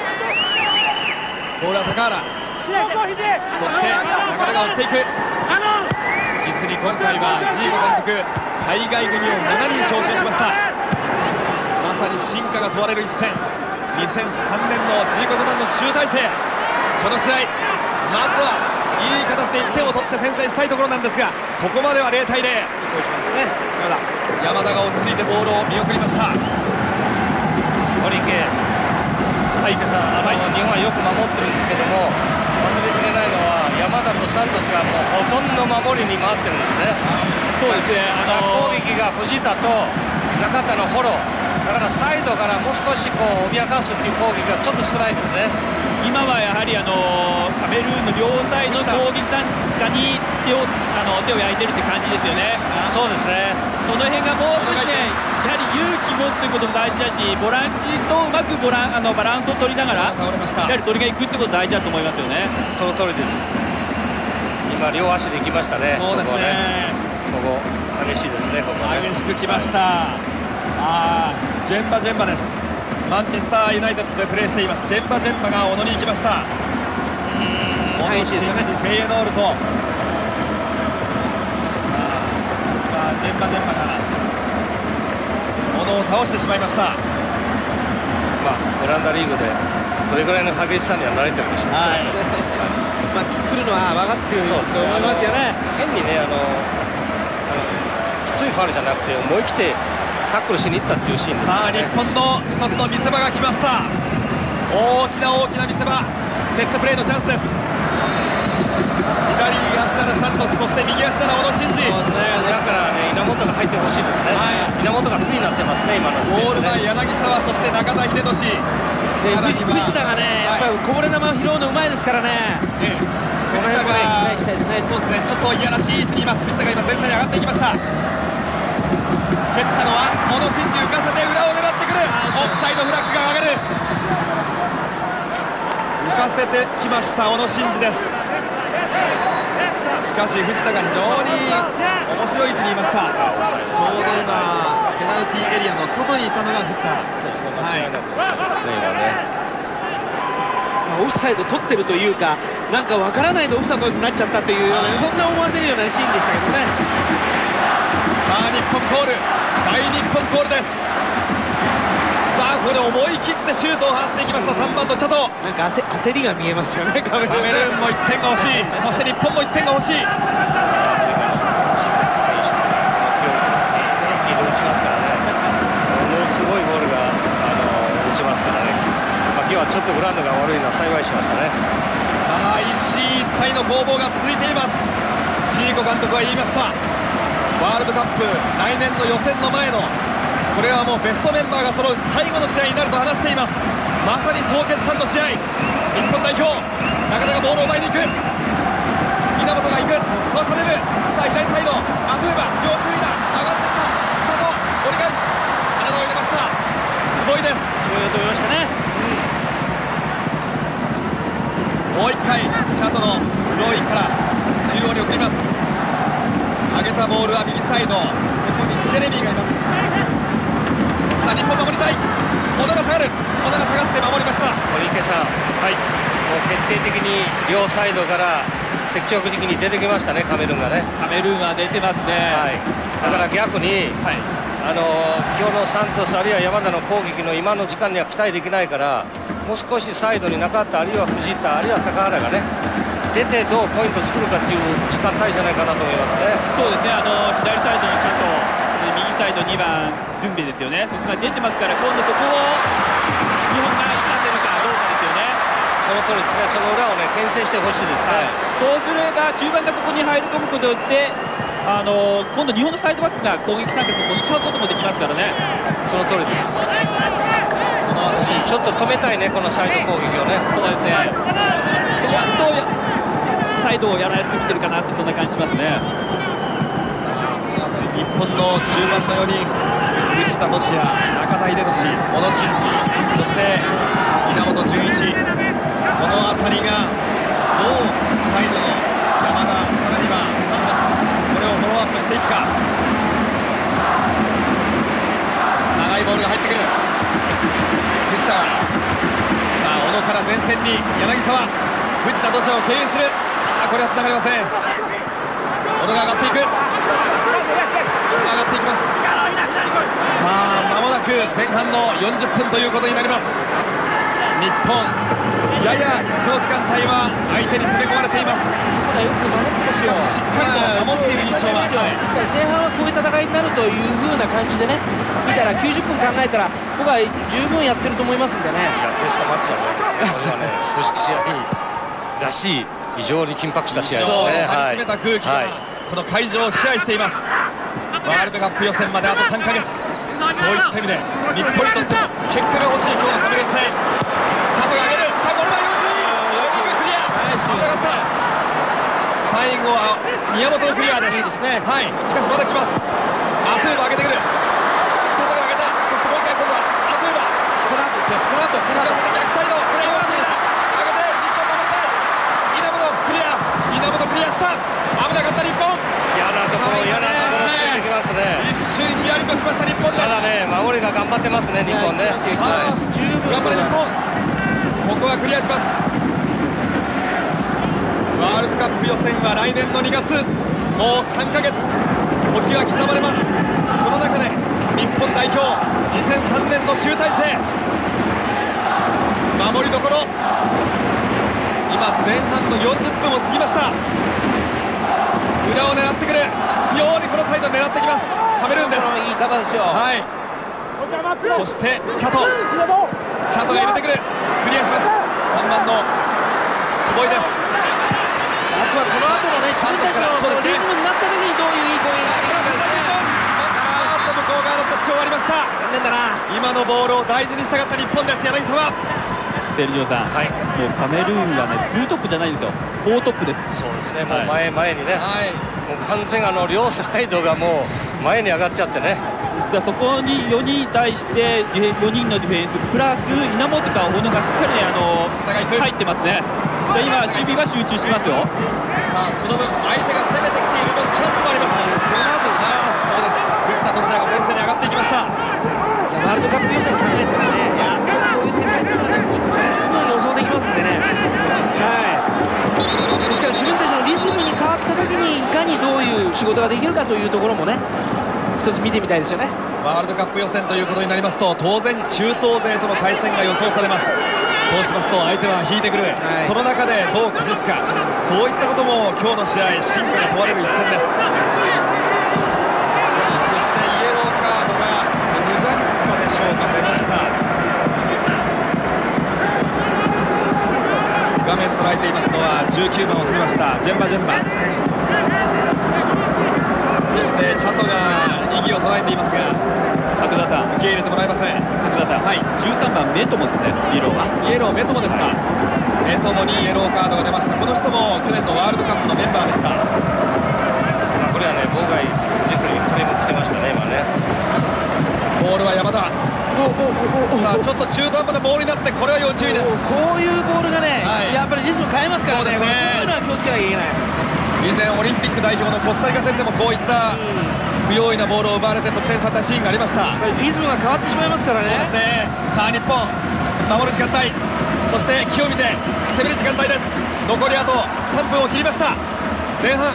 ボールは高原、そして中田が追っていく。実に今回はジーゴ監督、海外組をしちにん招集しました。まさに進化が問われる一戦、にせんさんねんのジーゴジャパンの集大成、その試合、まずはいい形でいってんを取って先制したいところなんですが、ここまではゼロたいゼロ。山田が落ち着いてボールを見送りました。 堀池、はい、さん、あの、はい、日本はよく守ってるんですけども、忘れていけないのは山田とサントスがもうほとんど守りに回ってるんですね。 そうですね、あの攻撃が藤田と中田のフォローだからサイドからもう少しこう脅かすっていう攻撃がちょっと少ないですね。 今はやはりあのカメルーンの両サイドの攻撃なんかに手をあの手を焼いてるって感じですよね。 そうですね。 その辺がもう少しね、やはり勇気持つということも大事だし、ボランチとうまくボランあのバランスを取りながら、やはりそれがいくってこと大事だと思いますよね。 その通りです。今両足で行きましたね。 そうですね。 ここ激しいですね。ここね激しくきました。ああ、ジェンバジェンバです。マンチェスターユナイテッドでプレーしていますジェンバジェンバが小野に行きました。 激しいですよね。 フェイエノールと、さあ今ジェンバジェンバが小野を倒してしまいました。 まあオランダリーグでこれぐらいの激しさには慣れてるでしょうね。はい、 まあ来るのは分かってると思いますよね。 変にね、あのきついファウルじゃなくて思い切ってタックルしに行ったっていうシーンですね。 さあ日本の一つの見せ場が来ました。大きな大きな見せ場、セットプレーのチャンスです。左足ならサントス、そして右足なら小野伸二。 そうですね。だからね、稲本が入ってほしいですね。はい、稲本が不利になってますね、今の時点でね。ゴール前柳沢、そして中田英寿。 で藤田がね、やっぱりこぼれ球を拾うのうまいですからね。 ええ、藤田が期待したいですね。そうですね。ちょっといやらしい位置にいます。藤田が今前線に上がっていきました。蹴ったのは小野伸二、浮かせて裏を狙ってくる。オフサイドフラッグが上がる。浮かせてきました小野伸二です。しかし藤田が非常に面白い位置にいました。ちょうど今ペナルティーエリアの外にいたのが藤田。 そうそう、間違いなくオフサイドですね、今ね。 オフサイド取ってるというか、なんかわからないでオフサイドになっちゃったというような、そんな思わせるようなシーンでしたけどね。 さあ日本コール、大日本コールです。さあこれ思い切ってシュートを放っていきましたさんばんのチャト。 なんか 焦, 焦りが見えますよね。カメルーンもいってんが欲しい、そして日本もいってんが欲しい。 アフリカの選手が打ちますからね、ものすごいボールがあの打ちますからね。まあ、今日はちょっとグラウンドが悪いのは幸いしましたね。 さあ一進一退の攻防が続いています。ジーコ監督は言いました。ワールドカップ来年の予選の前のこれはもうベストメンバーが揃う最後の試合になると話しています。まさに総決算の試合。日本代表、中田がボールを奪いに行く。稲本が行く、かわされる。さあ左サイド、アトゥーバ、要注意だ。上がってきたチャト、折り返す、体を入れました。すごいです。 すごいと思いましたね。 うん、もう一回たいチャトのスローインから中央に送ります。上げたボールは右サイド、ここにジェレミーがいます。さあ日本守りたい。小野が下がる。小野が下がって守りました。 堀池さん、はい、もう決定的に両サイドから積極的に出てきましたね、カメルーンがね。 カメルーンは出てますね、 はい、だから逆に、はい、あの今日のサントスあるいは山田の攻撃の今の時間には期待できないから、もう少しサイドに中田あるいは藤田あるいは高原がね出てどうポイントを作るかっていう時間帯じゃないかなと思いますね。 そうですね、あの左サイドのチャト、右サイドにばんドゥンベですよね、そこが出てますから、今度そこを日本が傷んでるかどうかですよね。 その通りですね、その裏をね牽制してほしいですね、 はい、そうすれば中盤がそこに入り込むことによってあの今度日本のサイドバックが攻撃参加そこを使うこともできますからね。 その通りです。その私ちょっと止めたいね、このサイド攻撃をね。 そうですね、ちょっとサイドをやられすぎてるかなってそんな感じしますね。 さあそのあたり日本の中盤のよにん、藤田俊也、中田英寿、小野伸二、そして稲本潤一、そのあたりがどうサイドの山田、さらにはサントス、これをフォローアップしていくか。長いボールが入ってくる藤田、さあ小野から前線に柳沢、藤田俊也を経由する。あこれはつながりません。小野が上がっていく。小野が上がっていきます。さあ間もなく前半のよんじゅっぷんということになります。日本ややこの時間帯は相手に攻め込まれています。 ただよく守ってますよ。 しかししっかりと守っている印象は、はい、 ですから前半はこういう戦いになるという風な感じでね見たらきゅうじゅっぷん考えたら僕は十分やってると思いますんでね。 いやテストマッチじゃないですね、これはね公式試合らしい非常に緊迫した試合ですね。 張り詰めた空気が、はい、この会場を支配しています。ワールドカップ予選まであとさんかげつ、そういった意味で日本にとっても結果が欲しい今日のカメルーン戦。チャトが上げる。さあゴール前よんじゅうい、ローリングクリア、危なかった。最後は宮本のクリアです。いいですね、はい、しかしまだ来ます。アトゥーバ上げてくる。チャトが上げた。そしてもう一回今度はアトゥーバ、 この後ですよ、この後この後逆サイドクレイマーシーです。上げて日本守りたい。稲本クリア、稲本クリアした。危なかった日本。 嫌なところ嫌なところついてきますね。 一瞬ヒヤリとしました日本です。 ただね守りが頑張ってますね日本ね。 さあ十分頑張れ日本。ここはクリアします。ワールドカップ予選は来年のにがつ、もうさんかげつ時は刻まれます。その中で日本代表にせんさんねんの集大成、守りどころ、今前半のよんじゅっぷんを過ぎました。裏を狙ってくる。執拗にこのサイドを狙ってきますカメルーンです。 いいカバーですよ。 はい、そしてチャトチャトが入れてくる。クリアします。さんばんの坪井です。 あとはこの後のね自分たちのリズムになった時にどういういい攻撃ができるかですね。 あーっと向こう側のタッチ終わりました。 残念だな。 今のボールを大事にしたかった日本です。柳沢。 セルジオさん、はい、もうカメルーンはねツートップじゃないんですよ、フォートップです。 そうですね、もう前、はい、前にね、はい、もう完全あの両サイドがもう前に上がっちゃってね。 だそこによにんに対してよにんのディフェンスプラス稲本か小野がしっかりねあの入ってますね。で今守備が集中しますよ。 さあその分相手が攻めてきている分チャンスもあります。この後ですね、そうです、藤田俊也が前線に上がっていきました。いやワールドカップ予選考えたらね、いやこういう展開っていうのはねもう十分予想できますんでね。はい、ですから自分たちのリズムに変わった時にいかにどういう仕事ができるかというところもね一つ見てみたいですよね。 ワールドカップ予選ということになりますと当然中東勢との対戦が予想されます。そうしますと相手は引いてくる、はい、その中でどう崩すか、そういったことも今日の試合真価が問われる一戦です。さあそしてイエローカードがムジャンカでしょうか、出ました。画面捉えていますのはじゅうきゅうばんをつけましたジェンバジェンバ、そしてチャトが異議を唱えていますが角田さん受け入れてもらえません。 角田さん、はい、じゅうさんばんメトモですね、イエローは。 イエローメトモですか。メトモにイエローカードが出ました。この人も去年のワールドカップのメンバーでした。 これはね妨害レフェリーにクレームつけましたね今ね。 ボールは山田、 さあちょっと中途半端なボールになって、これは要注意です。 こういうボールがね、はい、やっぱりリズム変えますからね。そうですね、こういうのは気をつけなきゃいけない。 以前オリンピック代表のコスタリカ戦でもこういった不用意なボールを奪われて得点されたシーンがありました。 リズムが変わってしまいますからね。 そうですね。さあ日本守る時間帯、そして気を見て攻める時間帯です。残りあとさんぷんを切りました。前半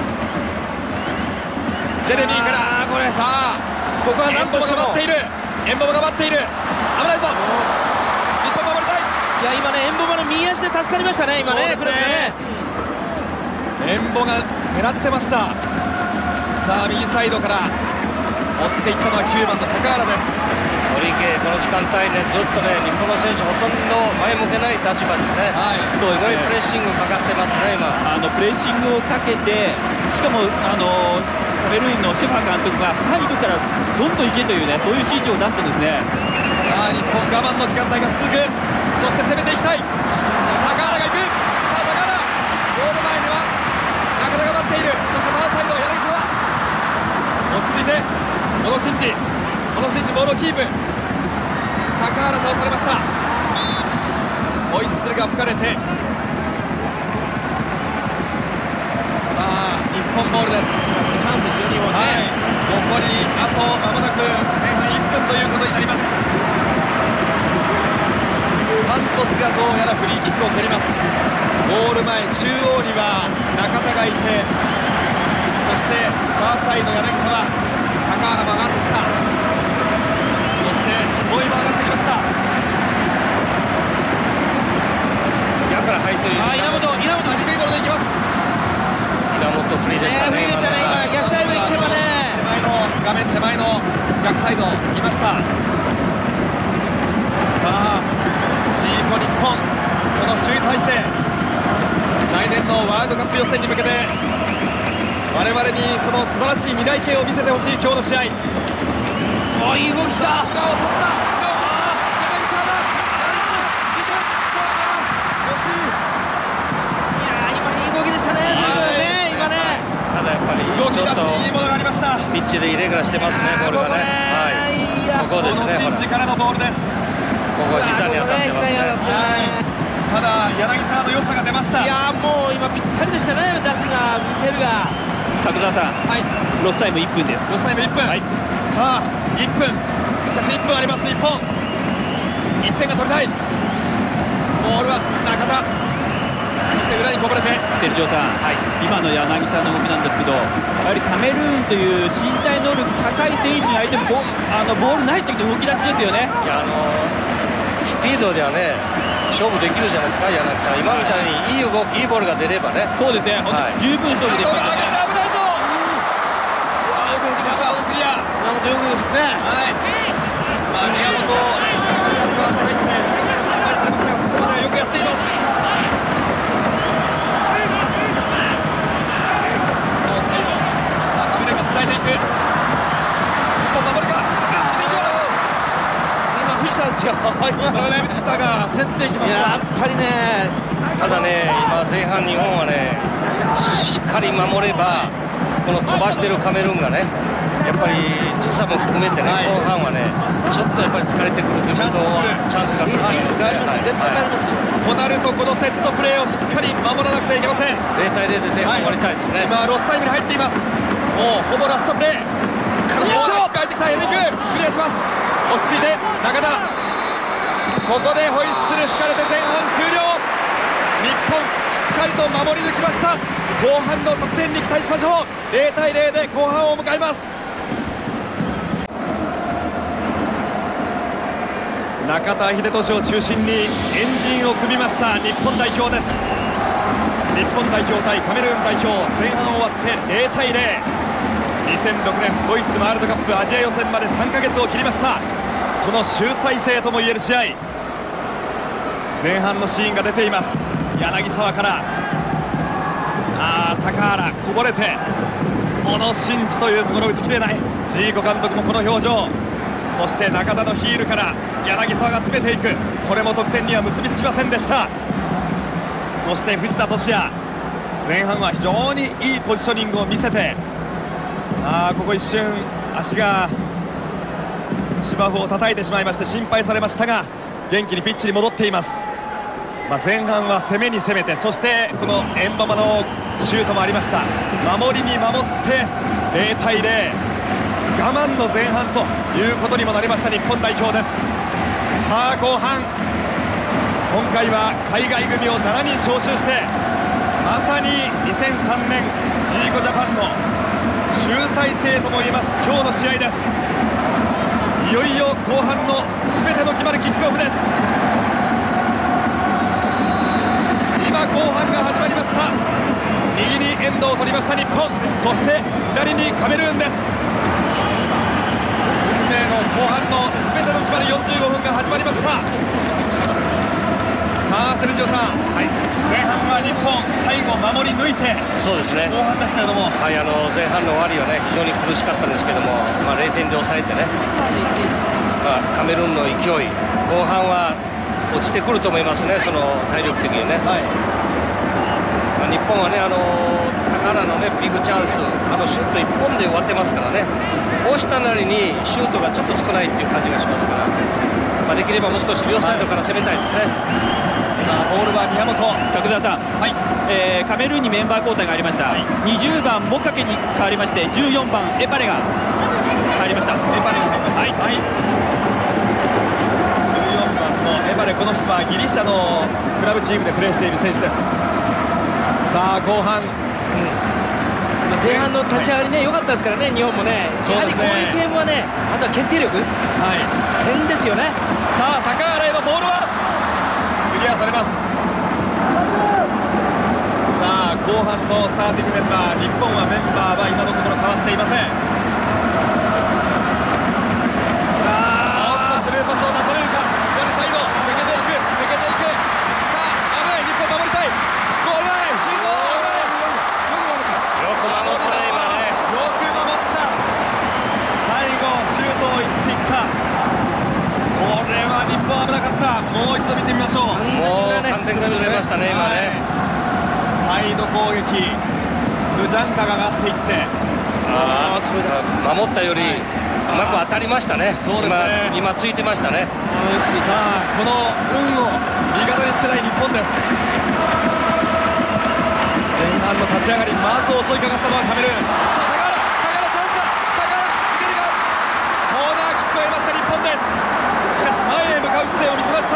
ジェレミーからこれ、さあここは何としてもエンボマが待っている。危ないぞ、日本守りたい。 いや今ね、エンボマの右足で助かりましたね。今ね、 そうですね、エンボが狙ってました。さあ右サイドから追っていったのはきゅうばんの高原です。 堀池、この時間帯ね、ずっとね、日本の選手ほとんど前向けない立場ですね。はい、すごいプレッシングかかってますね。今あのプレッシングをかけて、しかもあのカメルーンのシェファー監督がサイドからどんどん行けというね、そういう指示を出してですね。 さあ日本我慢の時間帯が続く。そして攻めていきたい。高原が行く。さあ高原、ゴール前には中田が待っている。そしてファーサイド柳沢、落ち着いて小野伸二、小野伸二ボールをキープ。高原倒されました。ホイッスルが吹かれて、さあ日本ボールです。 チャンスですよ日本ね。 はい、残りあと間もなく前半いっぷんということになります。サントスがどうやらフリーキックを蹴ります。ゴール前中央には中田がいて、そしてファーサイド柳沢、高原も上がってきた。そして坪井も上がってきました。 逆から入っている稲本、稲本低いボールでいきます。 稲本フリーでしたね。 フリーでしたね。今逆サイド行けばね、 手前の画面手前の逆サイドいました。さあジーコ日本、その首位体制、来年のワールドカップ予選に向けて我々にその素晴らしい未来形を見せてほしい今日の試合。 おいい動きした。 裏を取った。柳沢だ。柳沢、惜しい。 いや今いい動きでしたね。ね今ね。 ただやっぱり動き出しいいものがありました。 ピッチでイレギュラーしてますね、ボールがね。はい。ここですね。 シンジからのボールです。 ここは膝に当たってますね。 ただ柳沢の良さが出ました。 いやもう今ぴったりでしたね。出すがミケルが。 角田さん、はい、ロスタイムいっぷんです。 ロスタイムいっぷん、はい、さあいっぷん、しかしいっぷんあります日本。いってんが取りたい。ボールは中田、そして裏にこぼれて。 セルジオさん、はい、今の柳さんの動きなんですけど、やはりカメルーンという身体能力高い選手に相手にボあのボールない時の動き出しですよね。 いやあのスピードではね勝負できるじゃないですか柳さん。今みたいにいい動き、いいボールが出ればね。 そうですね、はい、十分勝負できますね。 危ないぞ。よくできました。クリア。 宮本よくですね。 はい。まあ宮本中田に代わって入って高田が心配されましたが、ここまではよくやっています。伝えていく。日本守るか。 今藤田ですよ。 藤田が競っていきました。 やっぱりね。 ただね今前半日本はねしっかり守ればこの飛ばしてるカメルーンがねやっぱり時差も含めてね、はい、後半はねちょっとやっぱり疲れてくるということはチャンスが来るはずですね。 絶対ありますよ。 となるとこのセットプレーをしっかり守らなくてはいけません。 ゼロたいゼロで前半終わりたいですね。 今ロスタイムに入っています。もうほぼラストプレー。体を帰ってきたヘディングクリアします。落ち着いて中田、ここでホイッスル吹かれて前半終了。日本しっかりと守り抜きました。後半の得点に期待しましょう。ゼロたいゼロで後半を迎えます。中田英寿を中心にエンジンを組みました日本代表です。日本代表対カメルーン代表、前半終わってゼロたいゼロ。にせんろくねんドイツワールドカップアジア予選までさんかげつを切りました。その集大成ともいえる試合、前半のシーンが出ています。柳沢からあー高原こぼれて小野伸二というところ打ち切れない。ジーコ監督もこの表情。そして中田のヒールから柳沢が詰めていく。これも得点には結びつきませんでした。そして藤田俊也、前半は非常にいいポジショニングを見せて、あーここ一瞬足が芝生を叩いてしまいまして心配されましたが元気にピッチに戻っています。まあ、前半は攻めに攻めて、そしてこのエンボマのシュートもありました。守りに守ってゼロたいゼロ、我慢の前半ということにもなりました日本代表です。さあ後半、今回は海外組をしちにん招集して、まさににせんさんねんジーゴジャパンの集大成とも言えます今日の試合です。いよいよ後半の全ての決まるキックオフです。今後半が始まりました。右にエンドを取りました日本、そして左にカメルーンです。運命の後半の全ての決まるよんじゅうごふんが始まりました。さあセルジオさん、はい、前半は日本最後守り抜いて、そうですね、後半ですけれども、はい、あの前半の終わりはね非常に苦しかったですけども、まあ、ゼロてんで抑えてね、まあ、カメルーンの勢い後半は落ちてくると思いますね、その体力的にね。はい、まあ、日本はね、あの高原のねビッグチャンス、あのシュートいっぽんで終わってますからね、押したなりにシュートがちょっと少ないっていう感じがしますから、まあ、できればもう少し両サイドから攻めたいですね。はい、今ボールは宮本。 角澤さん、はい、えー、カメルーンにメンバー交代がありました。はい、にじゅうばんモカケに変わりましてじゅうよんばんエパレが入りました。エパレが入りました。はい、はい、 じゅうよんばんのエパレ、この人はギリシャのクラブチームでプレーしている選手です。さあ後半、うん、 前半の立ち上がりね良かったですからね、日本もね。やはりこういうゲームはね、あとは決定力、はい、点ですよね。 さあ高原へのボールはクリアされます。さあ後半のスターティングメンバー、日本はメンバーは今のところ変わっていません。あーっとスルーパスを出されるか、左サイド抜けていく抜けていく。さあ危ない、日本守りたい。ゴール前シュート、よく守った今ね、よく守った。最後シュートを打っていった。これは日本危なかった。もう一度見てみましょう。 もう完全に崩れましたね今ね。 サイド攻撃、ヌジャンカが上がっていって、 ああ守ったよりうまく当たりましたね。そうですね、今、今ついてましたね。 さあこの運を味方につけたい日本です。前半の立ち上がり、まず襲いかかったのはカメルーン。さあ高原、高原チャンスだ、高原いけるか。コーナーキックを得ました日本です。しかし前へ向かう姿勢を見せました。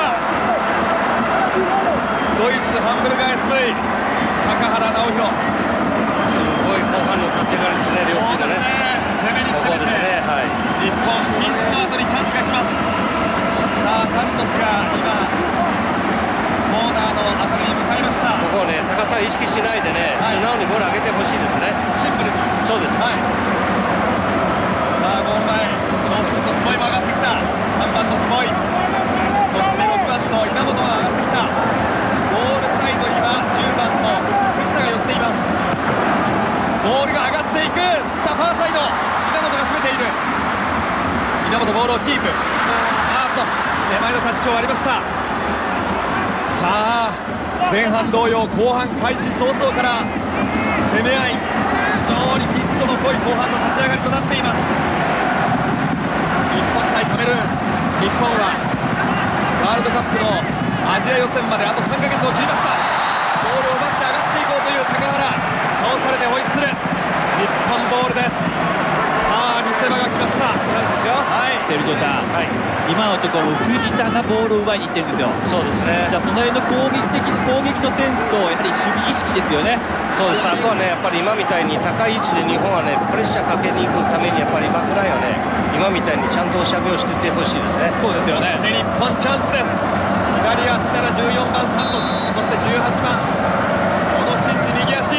ドイツハンブルガー エスブイ 高原直弘、 すごい後半の立ち上がりですね、両チームね。 攻めに攻めて、ね、はい、日本ピンチの後にチャンスが来ます。さあサントスが今コーナーのあたりに向かいました。 ここをね高さを意識しないでね、はい、素直にボール上げてほしいですね。 シンプルに。そうです。はい、さあゴール前、長身の坪井も上がってきた。さんばんの坪井、そしてろくばんの稲本が上がってきた。ゴールサイドにはじゅうばんの藤田が寄っています。ボールが上がっていく。さあファーサイド、稲本が攻めている。稲本ボールをキープ。あーっと手前のタッチを割りました。さあ前半同様、後半開始早々から攻め合い、非常に密度の濃い後半の立ち上がりとなっています。日本対カメルーン、日本はワールドカップのアジア予選まであとさんかげつを切りました。ボールを奪って上がっていこうという高原、倒されてホイッスル。日本ボールです。さあ見せ場が来ました。チャンスですよ。はい、 セルジオさん、はい、今のところ藤田がボールを奪いにいってるんですよ。 そうですね。 じゃあその辺の攻撃的攻撃のセンスとやはり守備意識ですよね。 そうです。あとはね、やっぱり今みたいに高い位置で日本はねプレッシャーかけに行くために、やっぱりバックラインはね今みたいにちゃんと押し上げをしていってほしいですね。 そうですよね。 そして日本チャンスです。左足ならじゅうよんばんサントス、そしてじゅうはちばん小野伸二右足。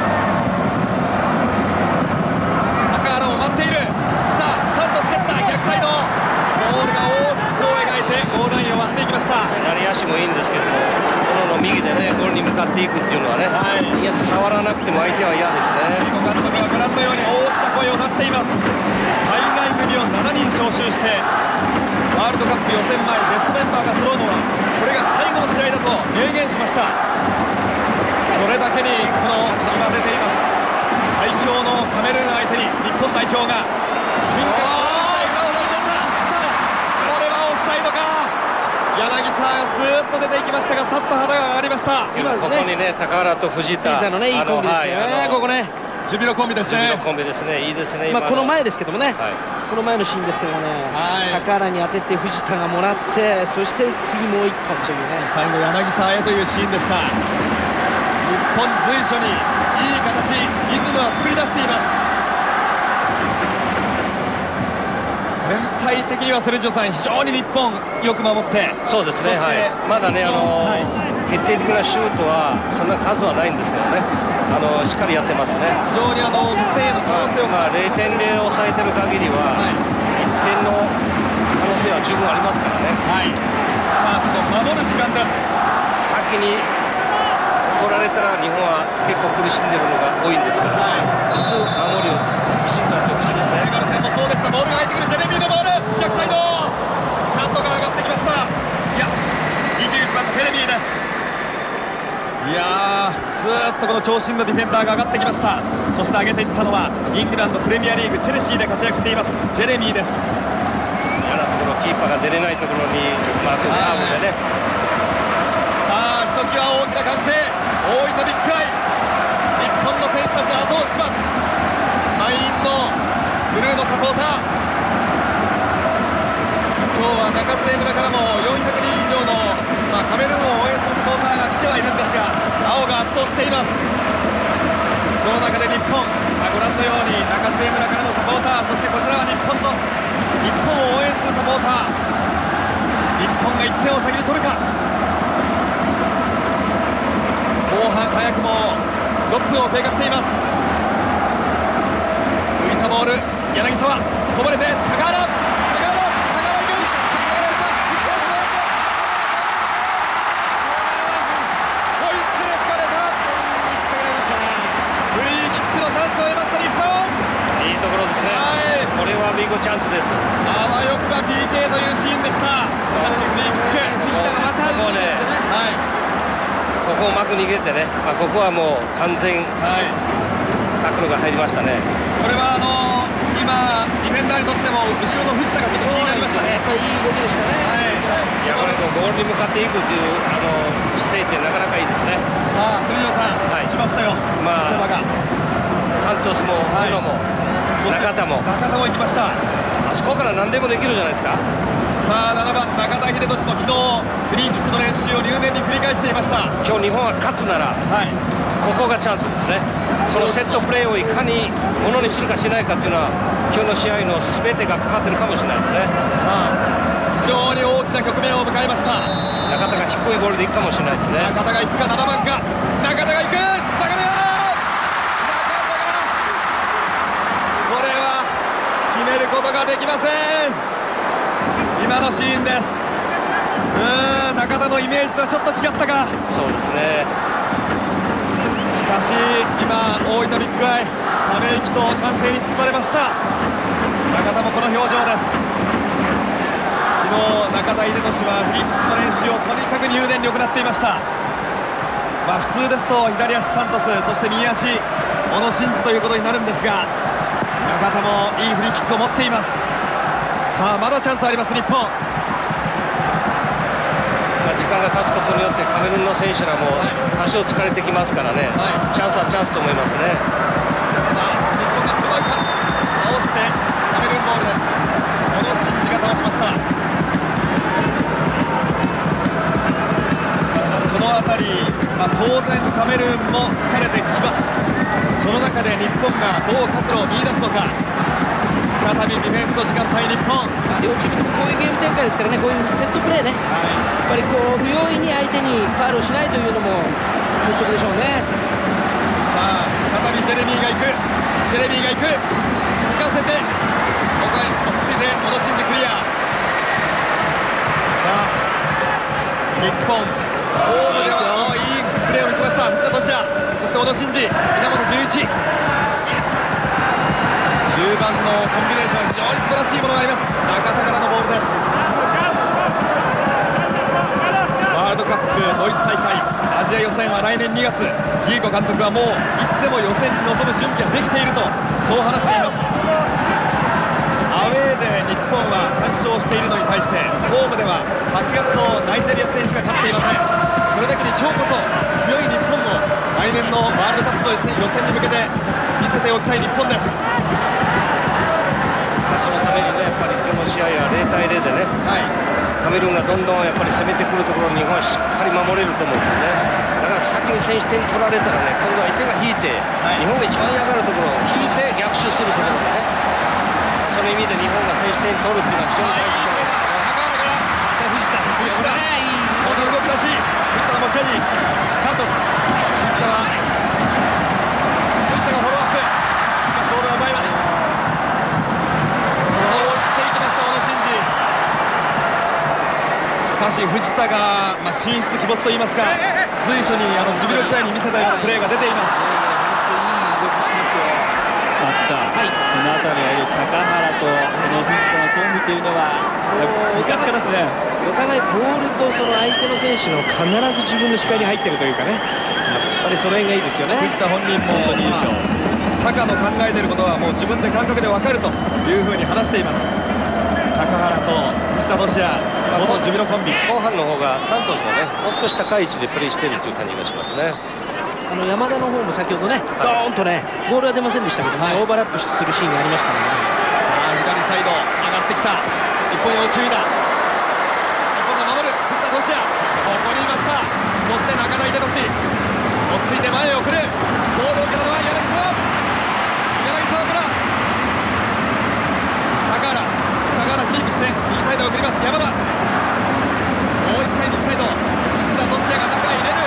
高原も待っている。さあサントス蹴った、逆サイド、ボールが大きくこう描いてゴールラインを割っていきました。 左足もいいんですけども、小野の右でねゴールに向かっていくっていうのはね、はい、いや触らなくても相手は嫌ですね。 監督はご覧のように大きな声を出しています。海外組をしちにん招集してワールドカップ予選前ベストメンバーが揃うのはこれが最後の試合だと明言しました。それだけにこの今出ています最強のカメルーン相手に日本代表が進化を裏を出していた。さあ柳沢がスーッと出ていきましたが、さっと肌が上がりました。 今ここにね、高原と藤田、 藤田のね、いいコンビですよね、ここね。 ジュビロコンビですね。 ジュビロコンビですね、いいですね。 まあこの前ですけどもね、この前のシーンですけどもね、高原に当てて藤田がもらって、そして次もういっぽんというね、 最後柳沢へというシーンでした。日本随所にいい形、リズムは作り出しています。全体的にはセルジオさん、非常に日本よく守って、 そうですね、はい、まだね、あの決定的なシュートはそんな数はないんですけどね、あのしっかりやってますね。 非常にあの得点への可能性を、 まあ、ゼロてんで抑えてる限りは、はい、いってんの可能性は十分ありますからね。 はい、さあその守る時間です。 先に取られたら日本は結構苦しんでるのが多いんですから、はい、まず守りをきちんとやってほしいですね。セネガル戦もそうでした。ボールが入ってくる、ジェレミーのボール、逆サイド、チャントが上がってきました。いや、にじゅういちばんのジェレミーです。いやー、ずーっとこの長身のディフェンダーが上がってきました。そして上げていったのはイングランドプレミアリーグチェルシーで活躍していますジェレミーです。嫌なところ、キーパーが出れないところにまっすぐカーブでね。さあひときわ大きな歓声、大分ビッグアイ、日本の選手たちを後押しします。満員のブルーのサポーター、今日は中津江村からもよんひゃくにん以上の、まあ、カメルーンを応援するサポーターが来てはいるんですが、青が圧倒しています。その中で日本、まあ、ご覧のように中津江村からのサポーター、そしてこちらは日本の日本を応援するサポーター、日本がいってんを先に取るか。後半早くもろっぷんを経過しています。浮いたボール、柳沢こぼれて高原、高原、高原いく、高原いった、ホイッスル吹かれた、フリーキックのチャンスを得ました日本。いいところですね、はい、これはビッグチャンスです。あわよくば ピーケー というシーンでした。しかしフリーキック、藤田がまたここね、はい、ここをうまく逃げてね、まあ、ここはもう完全、はい、タックルが入りましたね。これはあのー、今ディフェンダーにとっても後ろの藤田がちょっと気になりましたね。やっぱりいい動きでしたね。はい、いやこれもゴールに向かっていくというあの姿勢ってなかなかいいですね。さあスリオさん、はい、来ましたよ。まあサントスも宇野も中田も中田も行きました。あそこから何でもできるじゃないですか。さあななばん中田英寿も昨日フリーキックの練習を入念に繰り返していました。今日日本は勝つなら、はい、ここがチャンスですね。このセットプレーをいかにものにするかしないかっていうのは今日の試合の全てがかかってるかもしれないですね。さあ非常に大きな局面を迎えました。中田が低いボールでいくかもしれないですね。中田がいくか、ななばんか、中田がいく、中田がこれは決めることができません。今のシーンです。うーん、中田のイメージとはちょっと違ったか。そうですね。しかし今大分ビッグアイ、ため息と歓声に包まれました。中田もこの表情です。昨日中田英寿はフリーキックの練習をとにかく入念に行っていました。まあ普通ですと左足サントス、そして右足小野伸二ということになるんですが、中田もいいフリーキックを持っています。さあまだチャンスあります日本。時間が経つことによってカメルーンの選手らも多少疲れてきますからね、はい、チャンスはチャンスと思いますね。さあ日本が奪うか、倒してカメルーンボールです。小野伸二が倒しました。さあそのあたり、まあ、当然カメルーンも疲れてきます。その中で日本がどう活路を見出すのか。再びディフェンスの時間帯日本、まあ、両チームともこういうゲーム展開ですからね、こういうセットプレーね、はい、やっぱりこう不用意に相手にファウルをしないというのも鉄則でしょうね。さあ再びジェレミーが行く、ジェレミーが行く、行かせて、ここへ落ち着いて小野伸二クリア。さあ日本ホームではいいプレーを見せました。藤田俊哉、そして小野伸二、稲本潤一、中盤のコンビネーション、非常に素晴らしいものがあります。中田からのボールです。ワールドカップドイツ大会アジア予選は来年にがつ、ジーコ監督はもういつでも予選に臨む準備はできているとそう話しています。アウェーで日本はさん勝しているのに対してホームでははちがつのナイジェリア戦しか勝っていません。それだけに今日こそ強い日本を来年のワールドカップの予選に向けて見せておきたい日本です。 そのためにね、やっぱり今日の試合はゼロたいゼロでね、はい、カメルーンがどんどんやっぱり攻めてくるところに日本はしっかり守れると思うんですね。だから先に先取点取られたらね、今度は相手が引いて、はい、日本が一番嫌がるところを引いて逆襲するところでね、その意味で日本が先取点取るっていうのは非常に大事です。 高原から藤田ですよね。いいこの動き出し、藤田の持ち味、サントス、藤田は藤田がフォローアップ、しかしボールは奪います。そう打っていきました小野伸二。しかし藤田が、まあ、神出鬼没といいますか、随所にあのジュビロ時代に見せたようなプレーが出ています。 本当いい動きしてますよ。 はい、この辺りはいる高原とこの藤田のコンビというのは昔からですね。 お互いボールとその相手の選手の必ず自分の視界に入ってるというかね、やっぱりその辺がいいですよね。 藤田本人も、まあ、高の考えていることはもう自分で感覚で分かるというふうに話しています。高原と藤田俊也、元ジュビロコンビ。 後半の方がサントスもね、もう少し高い位置でプレーしているという感じがしますね。 あの山田の方も先ほどね、ドーンとね、ボールは出ませんでしたけど、はい、オーバーラップするシーンがありましたので、ね、 さあ左サイド上がってきた、日本要注意だ。日本が守る藤田俊也、ここにいました。そして中田英寿、落ち着いて前へ送る。ボールを受けたのは柳沢、柳沢から高原、高原キープして右サイドを送ります。山田、もう一回右サイド、藤田俊也が中へ入れる。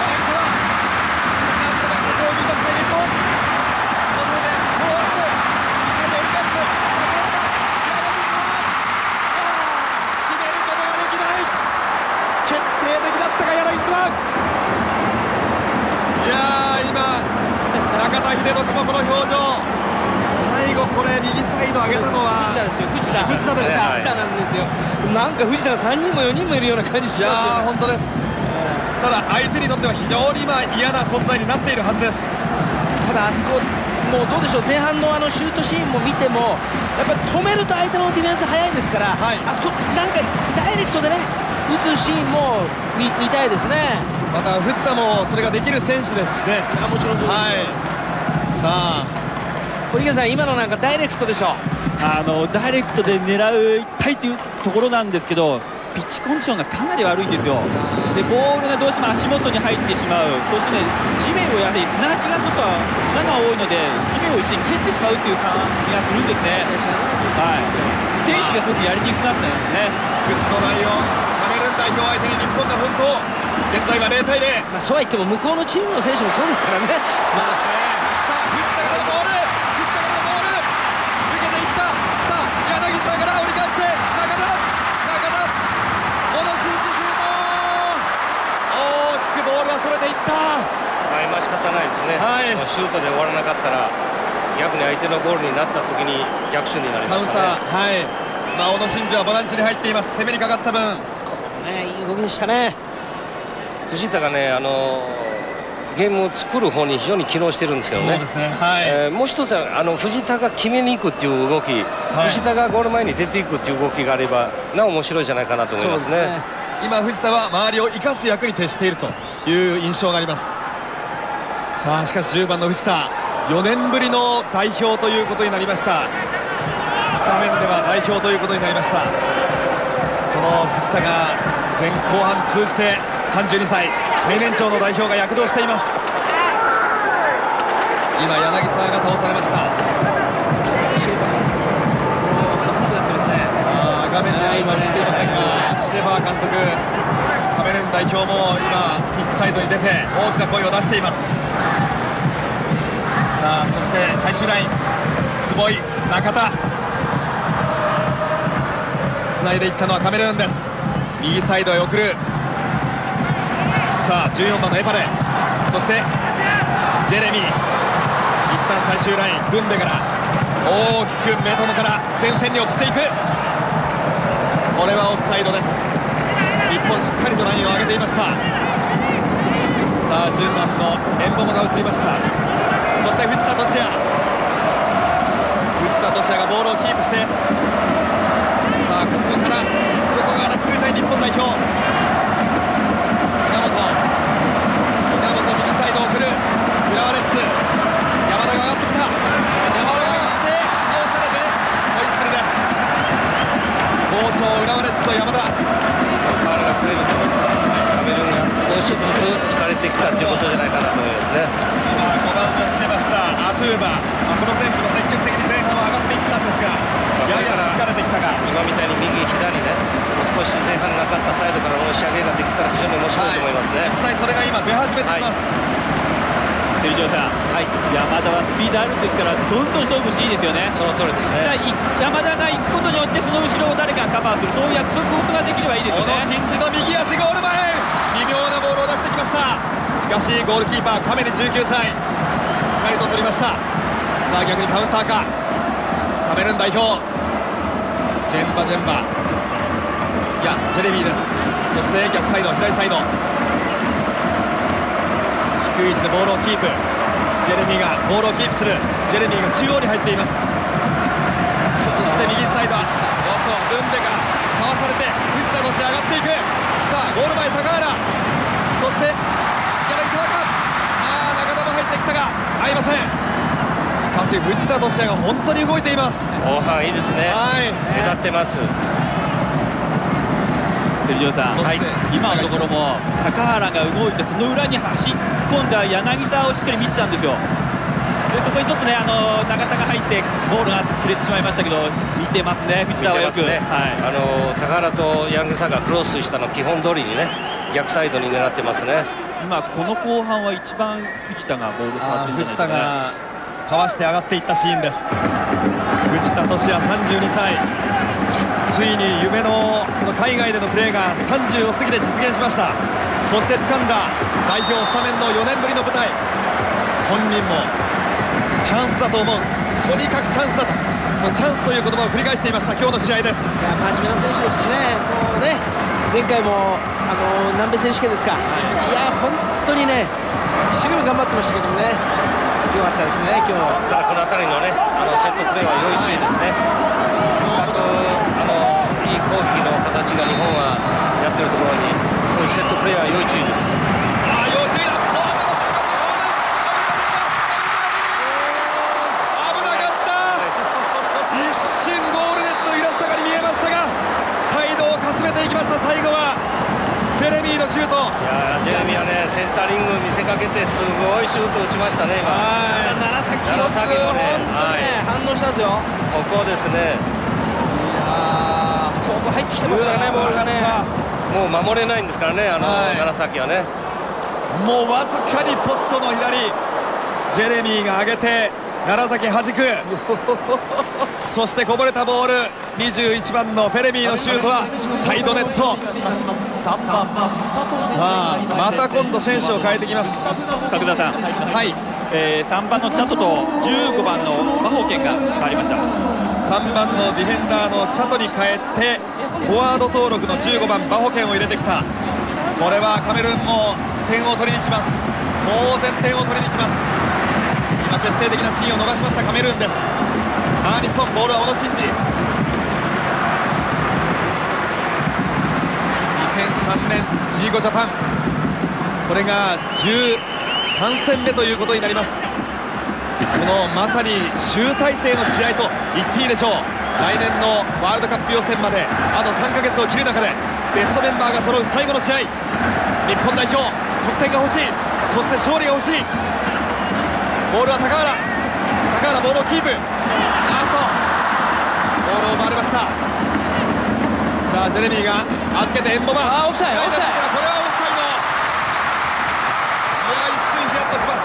いやー、今中田英寿もこの表情、最後これ右サイド上げたのは藤田ですよ。藤田藤田ですか。 藤田なんですよ。なんか藤田がさんにんもよにんもいるような感じしますよね。いやー本当です。ただ相手にとっては非常に今嫌な存在になっているはずです。 ただあそこもうどうでしょう、前半のあのシュートシーンも見てもやっぱり止めると相手のディフェンス早いですから、はい、あそこなんかダイレクトでね打つシーンも 見, 見たいですね。 また藤田もそれができる選手ですしね。 あもちろんそうです、はい、 さあ堀池さん、今のなんかダイレクトでしょ。 あのダイレクトで狙いたいというところなんですけど、ピッチコンディションがかなり悪いんですよ。でボールがどうしても足元に入ってしまう。そしてね、地面をやはり砂地がちょっと砂が多いので地面を一緒に蹴ってしまうという感じがするんですね。はい、選手がすごくやりにくくなったんですね。 不屈のライオン、カメルーン代表相手に日本が奮闘。現在はゼロたいゼロ。 まあそうは言っても向こうのチームの選手もそうですからね。まあ、 さあ藤田からのボール、藤田からのボール抜けていった。さあ柳沢から折り返して中田、中田、小野伸二シュート、大きくボールはそれていった。 まあ今仕方ないですね、はい、シュートで終わらなかったら逆に相手のゴールになった時に逆襲になりましたね。 カウンター、はい、まあ、小野伸二はボランチに入っています。攻めにかかった分このね、いい動きでしたね。 藤田がね、あのゲームを作る方に非常に機能してるんですけどね。 そうですね、はい、 えー、もう一つはあの藤田が決めに行くっていう動き、はい、藤田がゴール前に出ていくっていう動きがあればなお面白いじゃないかなと思いますね。 今藤田は周りを生かす役に徹しているという印象があります。さあしかしじゅうばんの藤田、よねんぶりの代表ということになりました。スタメンでは代表ということになりました。その藤田が前後半通じてさんじゅうにさい最年長の代表が躍動しています。今柳沢が倒されました。 シェーファー監督もう熱くなってますね。 あ画面では今映っていませんが、シェーファー監督、カメルーン代表も今ピッチサイドに出て大きな声を出しています。さあそして最終ライン、坪井、中田、つないでいったのはカメルーンです。右サイドへ送る。さあじゅうよんばんのエパレ、そしてジェレミー、一旦最終ライングンデから大きくメトムから前線に送っていく。これはオフサイドです。日本しっかりとラインを上げていました。さあじゅうばんのエンボモが映りました。そして藤田俊也、藤田俊也がボールをキープしてここからここから作りたい日本代表。稲本稲本右サイドを送る浦和レッズ。山田が上がってきた。山田が上がって倒されてホイッスルです。好調浦和レッズの山田。 ファウルが増えるということはカメルーンが少しずつ疲れてきたということじゃないかなと思いますね。 今ごばんをつけましたアトゥーバ、まあ、この選手も積極的に前半は上がっていったんですが、やや疲れてきたが、 今みたいに右左ね、もう少し前半なかったサイドからの押し上げができたら非常に面白いと思いますね。 はい、実際それが今出始めています。 照井さん、はい、山田はスピードあるんですからどんどん勝負していいですよね。 その通りですね。 山田が行くことによってその後ろを誰かがカバーする、そういう約束事ができればいいですよね。 小野伸二の右足ゴール前、微妙なボールを出してきました。しかしゴールキーパーカメリじゅうきゅうさい、しっかりと取りました。さあ逆にカウンターか、カメルーン代表ジェンバジェンバ、いやジェレミーです。そして逆サイド左サイド、低い位置でボールをキープ、ジェレミーがボールをキープする。ジェレミーが中央に入っています。そして右サイド、おっとルンベがかわされて藤田のし上がっていく。さあゴール前高原、そして柳沢か、ああ中田も入ってきたが合いません。しかし藤田俊也が本当に動いています。 後半いいですね、はい、目立ってます。 照井さん、はい、今のところも高原が動いてその裏に走り込んだ柳沢をしっかり見てたんですよ。でそこにちょっとね、あの中田が入ってボールが触れてしまいましたけど、見てますね、藤田はよく、ね、はい、 あの高原と柳沢がクロスしたの基本通りにね、逆サイドに狙ってますね。 今この後半は一番藤田がボール触ってるんですね。 藤田がかわして上がっていったシーンです。藤田俊也さんじゅうにさい、ついに夢のその海外でのプレーがさんじゅうを過ぎて実現しました。そして掴んだ代表スタメンのよねんぶりの舞台、本人もチャンスだと思う、とにかくチャンスだと、そのチャンスという言葉を繰り返していました今日の試合です。 いや真面目な選手ですしね、もうね前回もあの南米選手権ですか、はい、いや本当にね一生懸命頑張ってましたけどもね、良かったですね今日。 ただこの辺りのね、あのセットプレーは要注意ですね。せっかくあのいい攻撃の形が日本はやってるところに、こういうセットプレーは要注意です。 さあ要注意だ。危なかった。一瞬ゴールネットイラストが見えましたが、サイドをかすめていきました。最後はフェレミーのシュート。 いやジェレミーはね、センタリング見せかけてすごいシュート打ちましたね今。 楢崎よく本当ね、はい、反応したんですよ。 ここですね。 いやここ入ってきてますからね、ボールがね。 もう守れないんですからね、あの楢崎はね。 もうわずかにポストの左、ジェレミーが上げて楢崎弾くそしてこぼれたボール、にじゅういちばんのフェレミーのシュートはサイドネット。さあまた今度選手を変えてきます。 角田さん、 はい、 えー、さんばんのチャトとじゅうごばんの馬ホーケンが変わりました。 さんばんのディフェンダーのチャトに変えてフォワード登録のじゅうごばんバホケンを入れてきた。これはカメルーンも点を取りに来ます。当然点を取りに来ます。今決定的なシーンを逃しましたカメルーンです。さあ日本、ボールは小野伸二。にせんさんねんジーゴジャパン、これがじゅうさんせんめということになります。そのまさに集大成の試合と言っていいでしょう。来年のワールドカップ予選まであとさんかげつを切る中でベストメンバーが揃う最後の試合、日本代表得点が欲しい、そして勝利が欲しい。ボールは高原、高原ボールをキープ、あとボールを奪われました。さあジェレミーが預けてエンボマ、 あーオフサイド、オフサイド、 これはオフサイド。いや一瞬ヒヤッとしました。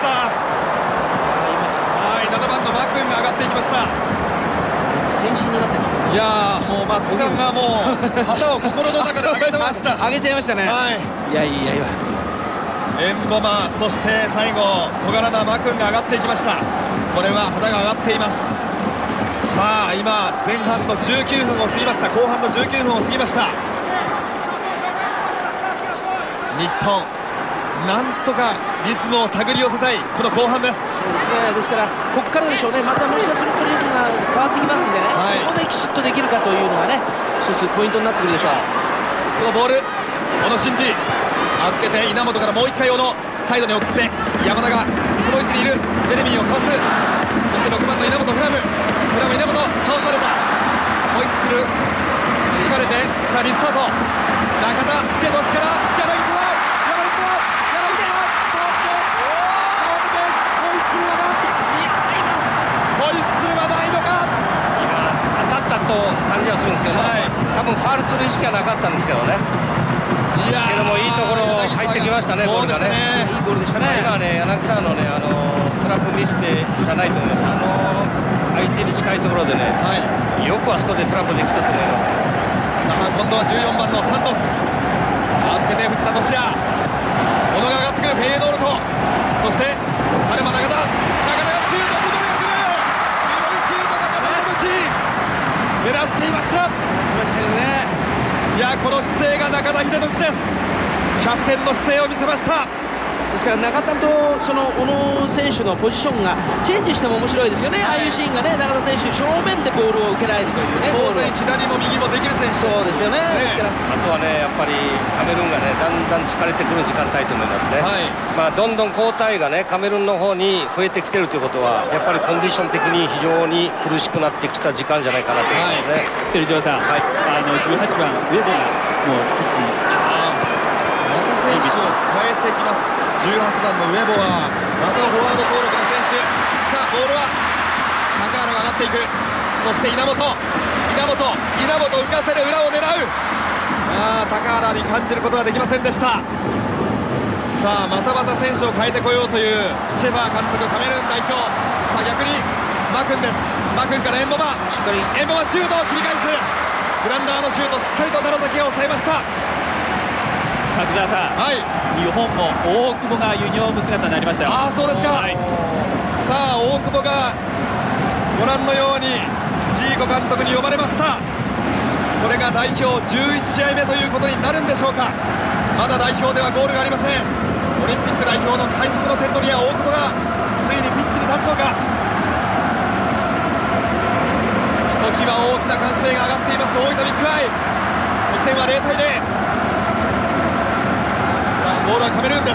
はい、ななばんのマクンが上がっていきました。 先進になった気分。 いやーもう松木さんがもう旗を心の中で上げてました上げちゃいましたね。はい、いやいやいや、 エンボマ、そして最後小柄なマクンが上がっていきました。これは旗が上がっています。さあ今前半のじゅうきゅうふんを過ぎました。後半のじゅうきゅうふんを過ぎました。日本なんとかリズムを手繰り寄せたいこの後半です。 そうですね。ですからここからでしょうね。またもしかするとリズムが変わってきますんでね、はい、そこできちっとできるかというのがね一つポイントになってくるでしょう。 このボール小野伸二預けて稲本からもう一回小野サイドに送って山田がこの位置にいるジェレミーをかわす。そしてろくばんの稲本フラムフラム稲本倒された。ホイッスル疲れてさあリスタート。中田秀俊から柳沢柳沢柳沢倒して倒してホイッスルはない。いや今ホイッスルはないのか。 今当たったと感じはするんですけど、はい、多分ファウルする意識はなかったんですけどね。いやけどもいいところ入ってきましたね、ボールがね。 いいボールでしたね。 今ね柳沢のねあのトラップミスでじゃないと思います。あの相手に近いところでね、はい、よくあそこでトラップできたと思います。 さあ今度はじゅうよんばんのサントス預けて藤田俊也小野が上がってくるフェードールとそして春馬中田中田がシュートミドルが来るミドルシュート中田秀俊狙っていました。 来ましたよね。 いやこの姿勢が中田秀俊です。キャプテンの姿勢を見せました。 ですから中田とその小野選手のポジションがチェンジしても面白いですよね、はい、ああいうシーンがね中田選手正面でボールを受けられるというね。 当然左も右もできる選手そうですよね。 ねですからあとはねやっぱりカメルーンがねだんだん疲れてくる時間帯と思いますね、はい、まあどんどん交代がねカメルーンの方に増えてきてるということはやっぱりコンディション的に非常に苦しくなってきた時間じゃないかなと思いますね。 テルジョーさん、はい、あのじゅうはちばんウェボがもうピッチにまた選手を変えてきます。じゅうはちばんのウェボはまたフォワード登録の選手。さあボールは高原が上がっていく。そして稲本稲本稲本浮かせる裏を狙う。あ高原に感じることができませんでした。さあまたまた選手を変えてこようというシェファー監督カメルーン代表。さあ逆にマクンです。マクンからエンボマしっかりエンボマシュートを切り返す。グランダーのシュートしっかりと楢崎が抑えました。 角田さん、はい、日本も大久保がユニフォーム姿になりましたよ。 ああそうですか、はい、さあ大久保がご覧のようにジーコ監督に呼ばれました。これが代表じゅういちしあいめということになるんでしょうか。まだ代表ではゴールがありません。オリンピック代表の快速の点取り屋大久保がついにピッチに立つのか。ひときわ大きな歓声が上がっています大分ビッグアイ。得点はゼロたいゼロ。ボールはカメルーンです。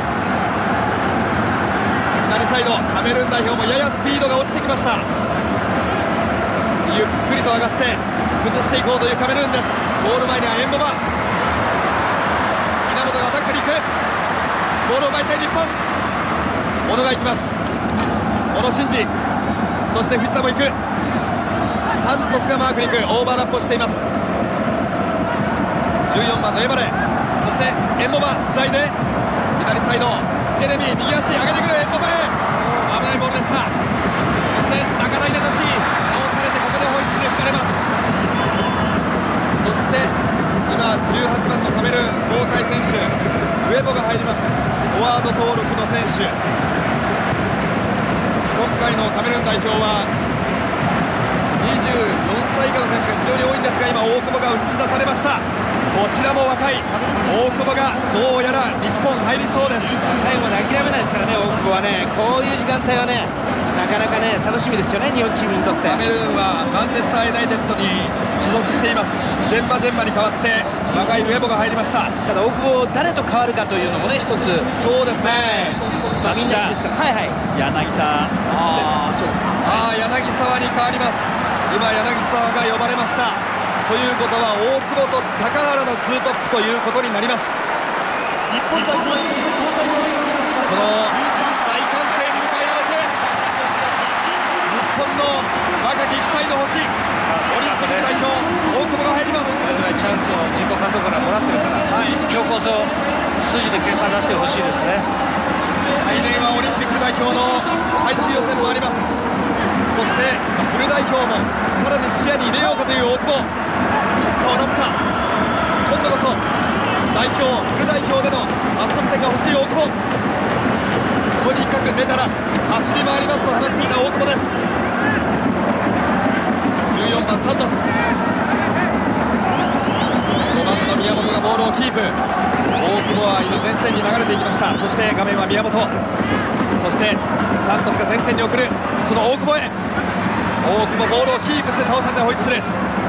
左サイドカメルーン代表もややスピードが落ちてきました。ゆっくりと上がって崩していこうというカメルーンです。ゴール前にはエンボバ稲本がアタックに行く。ボールを奪いたい日本。小野が行きます。小野伸二そして藤田も行く。サントスがマークに行く。オーバーラップをしています。じゅうよんばんのエバレそしてエンボバつないで左サイドジェレミー右足上げてくる。エンボバへ危ないボールでした。そして中田秀俊倒されてここでホイッスル吹かれます。そして今じゅうはちばんのカメルーン交代選手ウェボが入ります。フォワード登録の選手。今回のカメルーン代表はにじゅうよんさい以下の選手が非常に多いんですが今大久保が映し出されました。こちらも若い大久保がどうやら日本入りそうです。 最後まで諦めないですからね大久保はね。こういう時間帯はねなかなかね楽しみですよね日本チームにとって。 カメルーンはマンチェスターユナイテッドに所属しています。ジェンバジェンバに代わって若いウェボが入りました。 ただ大久保誰と変わるかというのもね一つ。 そうですね、 まあみんないいですから。はいはい柳沢。 ああそうですか。 ああ柳沢に変わります。今柳沢が呼ばれました。ということは大久保と高原のツートップということになります。日本代表この大歓声に迎えられて日本の若き期待の星オリンピック代表大久保が入ります。 それぐらいチャンスを自己監督からもらってるから、はい、今日こそ筋で結果出してほしいですね。 来年はオリンピック代表の最終予選もあります。そしてフル代表もさらに視野に入れようかという大久保。結果を出すか。今度こそ代表フル代表でのマス得点が欲しい大久保。とにかく出たら走り回りますと話していた大久保です。じゅうよんばんサントスごばんの宮本がボールをキープ。大大久保は今前線に流れていきました。そして画面は宮本、そしてサントスが前線に送る、その大久保へ、大久保ボールをキープして倒されてホイッスル。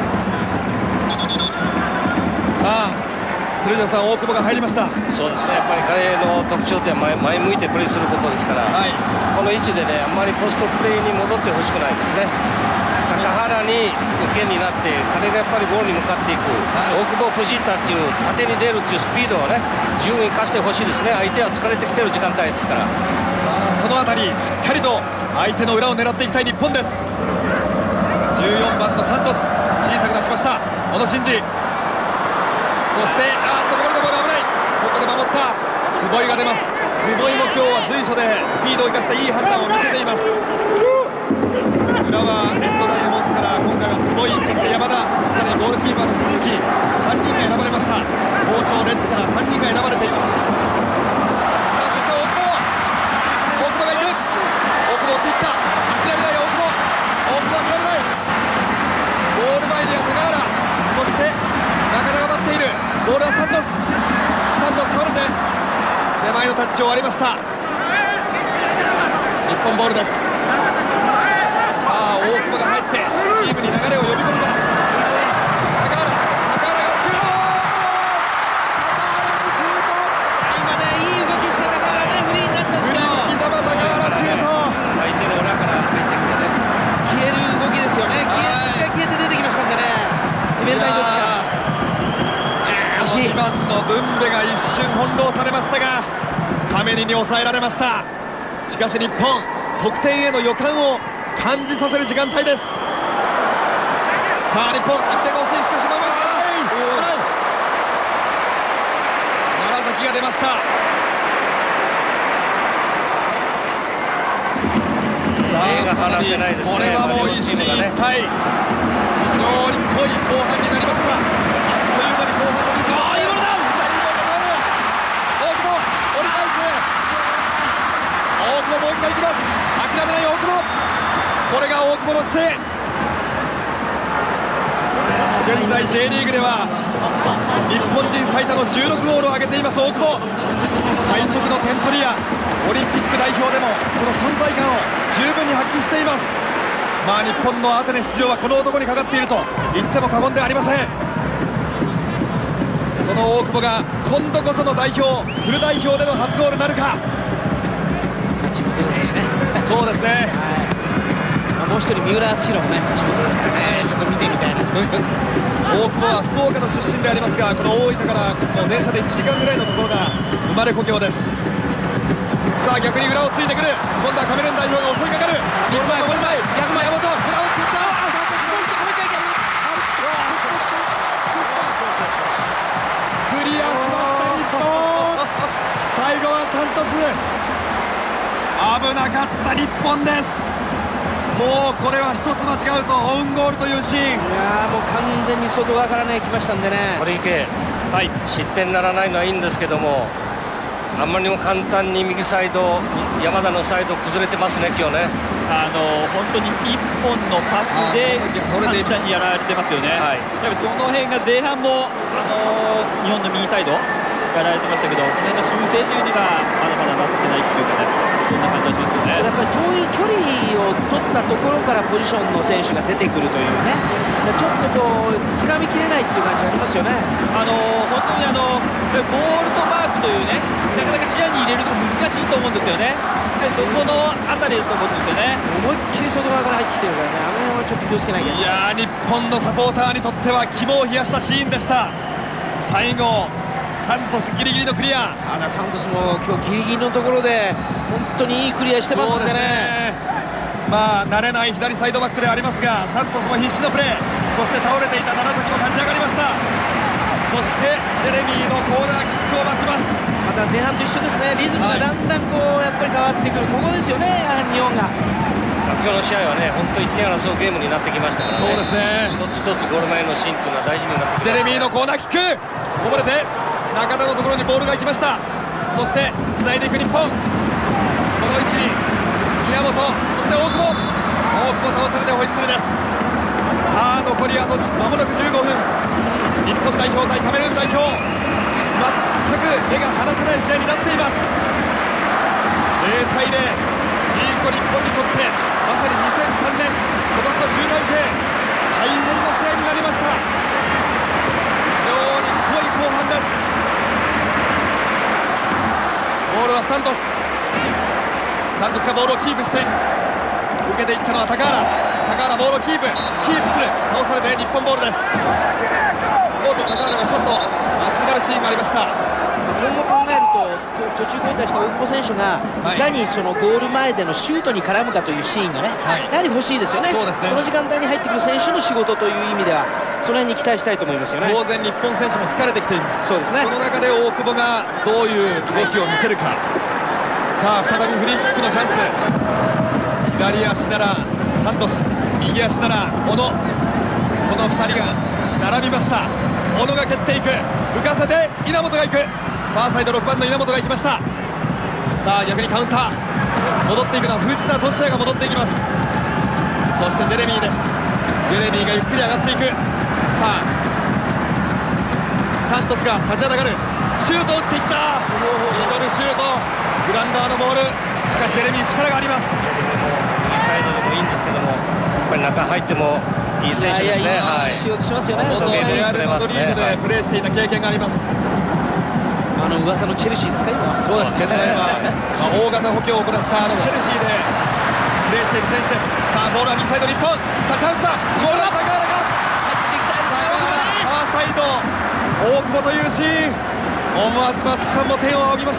さあ鶴城さん、大久保が入りました。 そうですね、やっぱり彼の特徴って前前向いてプレーすることですから、はい、この位置でね、あんまりポストプレーに戻ってほしくないですね。高原に受けになって、彼がやっぱりゴールに向かっていく、はい、大久保、藤田っていう縦に出るっていうスピードをね、十分生かしてほしいですね。相手は疲れてきてる時間帯ですから。 さあそのあたりしっかりと相手の裏を狙っていきたい日本です。じゅうよんばんのサントス、小さく出しました、小野伸二。そしてあーっとこぼれたボール危ない。ここで守った坪井が出ます。坪井も今日は随所でスピードを生かしたいい判断を見せています。裏はレッドダイヤモンドから今回は坪井、そして山田、さらにゴールキーパーの鈴木、さんにんが選ばれました。好調レッズからさんにんが選ばれています。さあそして大久保、大久保がいく、大久保追っていった、諦めない大久保、大久保諦めない。ゴール前には高原、そして中田が待っている。ボールはサントス、サントス倒れて手前のタッチを割りました。日本ボールです。さあ大久保が入ってチームに流れを呼び込むか。高原、高原がシュート、高原のシュート、 今ねいい動きした高原ね、フリーになってたんですよ。 フリー高原シュート、 相手の裏から入ってきてね、 消える動きですよね。消え一回消えて出てきましたんでね、ディフェンダーにどっちか。 にばんのブンベが一瞬翻弄されましたがカメリに抑えられました。しかし日本、得点への予感を感じさせる時間帯です。さあ日本いってんが欲しい。しかし守る楢崎が出ました。さあ離せないですね。 これはもう一進一退、非常に濃い後半になりました。あっという間に後半のにじゅう、ああいいボールだ、大久保折り返す、大久保もう一回いきます。諦めない大久保、これが大久保の姿勢。現在 J リーグでは日本人最多のじゅうろくゴールを挙げています大久保。快速の点取り屋、オリンピック代表でもその存在感を十分に発揮しています。まあ日本のアテネ出場はこの男にかかっていると言っても過言ではありません。その大久保が今度こその代表、フル代表での初ゴールなるか。 地元ですしね。 そうですね、はい、 まあ、もう一人三浦敦弘もね地元ですからね、ちょっと見てみたいなと思いますけど、 大久保は福岡の出身でありますが、この大分からもう電車でいちじかんぐらいのところが生まれ故郷です。さあ逆に裏をついてくる、今度はカメルーン代表が襲いかかる。日本守り前、逆前山本、裏をつけた。クリアしました日本。最後はサントス、危なかった日本です。もうこれは一つ間違うとオウンゴールというシーン。いやもう完全に外側からね来ましたんでね、 これいけ、はい、失点にならないのはいいんですけども、あんまりにも簡単に右サイド、山田のサイド崩れてますね今日ね。 あの本当にいっぽんのパスで簡単にやられてますよね。はい、やっぱりその辺が前半もあの日本の右サイドやられてましたけど、この辺の修正というのがまだまだなってないっていうかね、そんな感じがしますよね。 やっぱり遠い距離を取ったところからポジションの選手が出てくるというね、ちょっとこう掴みきれないっていう感じがありますよね。あの本当にあのボールとマークというね、なかなか視野に入れるの難しいと思うんですよね。でそこのあたりだと思うんですよね。 思いっきり外側から入ってきてるからね、あの辺はちょっと気をつけなきゃ。 いやー日本のサポーターにとっては肝を冷やしたシーンでした。最後サントスギリギリのクリア。 ただサントスも今日ギリギリのところで本当にいいクリアしてますんでね。 まあ慣れない左サイドバックでありますが、サントスも必死のプレー、そして倒れていた楢崎も立ち上がりました。そしてジェレミーのコーナーキックを待ちます。 また前半と一緒ですね、リズムがだんだんこうやっぱり変わってくる、ここですよね、やはり日本が。 今日の試合はね、本当いってん争うゲームになってきましたからね。 そうですね、 一つ一つゴール前のシーンというのは大事になってきます。 ジェレミーのコーナーキック、こぼれて中田のところにボールが行きました。そして繋いでいく日本、この位置に宮本、そして大久保、大久保倒されてホイッスルです。さあ残りあと間もなくじゅうごふん、日本代表対カメルーン代表、まく目が離せない試合になっています。ゼロたいゼロ、ジーコ日本にとってまさににせんさんねん今年の集大成、大変な試合になりました。非常に濃い後半です。ボールはサントス。サントスがボールをキープして受けていったのは高原。高原ボールをキープキープする、倒されて日本ボールです。ゴーと高原がちょっと熱くなるシーンがありました。 今後考えると途中交代した大久保選手がいかにそのゴール前でのシュートに絡むかというシーンがね、はい、やはり欲しいですよね。そうですね。この時間帯に入ってくる選手の仕事という意味ではその辺に期待したいと思いますよね。 当然日本選手も疲れてきています。そうですね。その中で大久保がどういう動きを見せるか、はい、さあ再びフリーキックのチャンス。左足ならサントス、右足なら小野、このふたりが並びました。小野が蹴っていく、浮かせて稲本がいく、ファーサイドろくばんの稲本が行きました。さあ逆にカウンター、戻っていくのは藤田俊也が戻っていきます。そしてジェレミーです。ジェレミーがゆっくり上がっていく。さあサントスが立ちはだかる、シュートを打っていった、ミドルシュート、グランダーのボール。しかしジェレミー力があります。 右サイドでもいいんですけども、やっぱり中入ってもいい選手ですね。はい、 仕事しますよね。 元レアルマドリードでプレーしていた経験があります。 あの噂のチェルシーですか今。 そうですね。まあ大型補強を行ったあのチェルシーでプレーしている選手です。さあボールは右サイド日本。さあチャンスだ。ボールは高原が入っていきたいですね。 ファーサイド大久保というシーン、思わず松木さんも天を仰ぎました。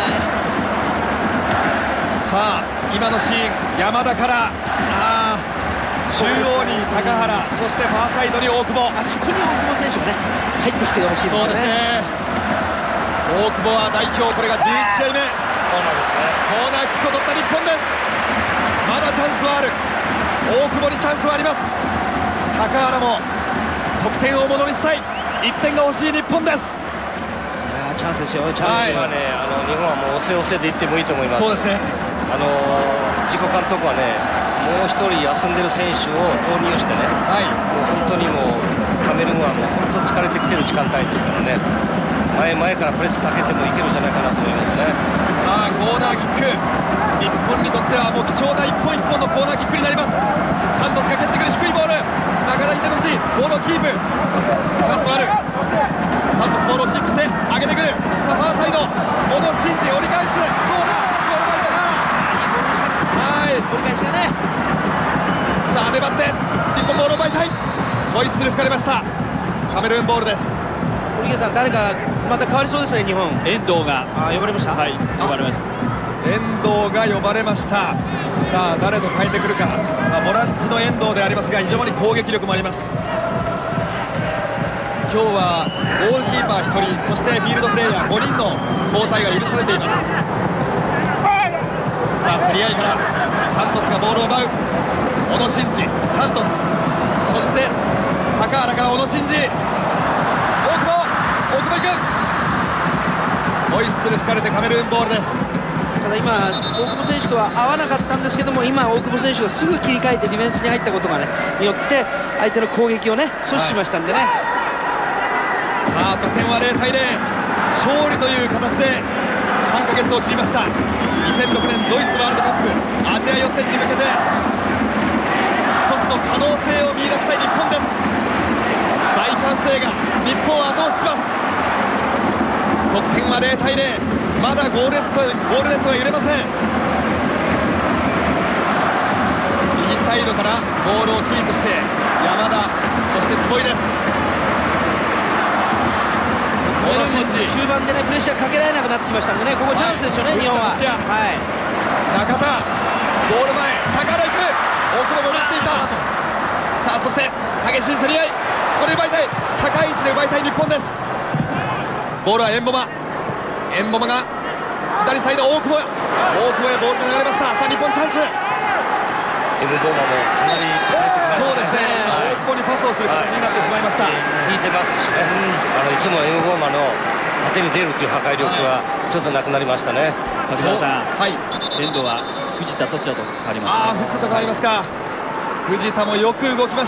さあ今のシーン、山田からあ中央に高原、そしてファーサイドに大久保、 あそこに大久保選手がね入ってきてほしいですよね。そうですね。 大久保は代表これがじゅういちしあいめ。 コーナーですね。 コーナーキックを取った日本です。まだチャンスはある。大久保にチャンスはあります。高原も得点をものにしたい、いってんが欲しい日本です。 チャンスですよ。チャンス。 今ね、あの日本はもう押せ押せでいってもいいと思います。 そうですね。 あの自己監督はね、もう一人休んでる選手を投入してね、はい、もう本当にもうカメルーンはもう本当疲れてきてる時間帯ですからね、前前からプレスかけてもいけるんじゃないかなと思いますね。 さあコーナーキック、日本にとってはもう貴重な一本一本のコーナーキックになります。サントスが蹴ってくる低いボール、中田秀俊ボールをキープ、チャンスはある。サントスボールをキープして上げてくる。さあファーサイド小野伸二折り返す、どうだ、ゴール前だな、はい、 折り返しがね。 さあ粘って日本ボールを奪いたい。ホイッスル吹かれました。カメルーンボールです。 堀池さん、誰かまた変わりそうですね日本。 遠藤があ呼ばれました。 はい、呼ばれました。 遠藤が呼ばれました。さあ誰と変えてくるか、まあ、ボランチの遠藤でありますが非常に攻撃力もあります。今日はゴールキーパーひとり、そしてフィールドプレーヤーごにんの交代が許されています。さあ競り合いからサントスがボールを奪う。小野伸二、サントス、そして高原から小野伸二、大久保、大久保いく、ホイッスル吹かれてカメルーンボールです。 ただ今大久保選手とは合わなかったんですけども、今大久保選手がすぐ切り替えてディフェンスに入ったことがねによって相手の攻撃をね阻止しましたんでね、はい、 さあ得点はゼロたいゼロ、勝利という形でさんかげつを切りました。にせんろくねんドイツワールドカップアジア予選に向けて一つの可能性を見出したい日本です。大歓声が日本を後押しします。得点はゼロたいゼロ、まだゴールネット、ゴールネットは揺れません。右サイドからボールをキープして山田、そして坪井です。 中盤でねプレッシャーかけられなくなってきましたんでね、ここチャンスですよね、はい、日本は。はい、 中田ゴール前、高原行く、大久保も待っていた。さあそして激しい競り合い、ここで奪いたい、高い位置で奪いたい日本です。ボールはエンボマ、エンボマが左サイド、大久保、大久保へボールが流れました。さあ日本チャンス。 エムボーマもかなり疲れてきましたね。 そうですね、大久保にパスをする形になってしまいました。 引いてますしね、あのいつもエムボーマの縦に出るという破壊力はちょっとなくなりましたね。 松田さん、はい、遠藤は藤田俊也と変わります、ね。 ああ、藤田と変わりますか。藤田もよく動きました。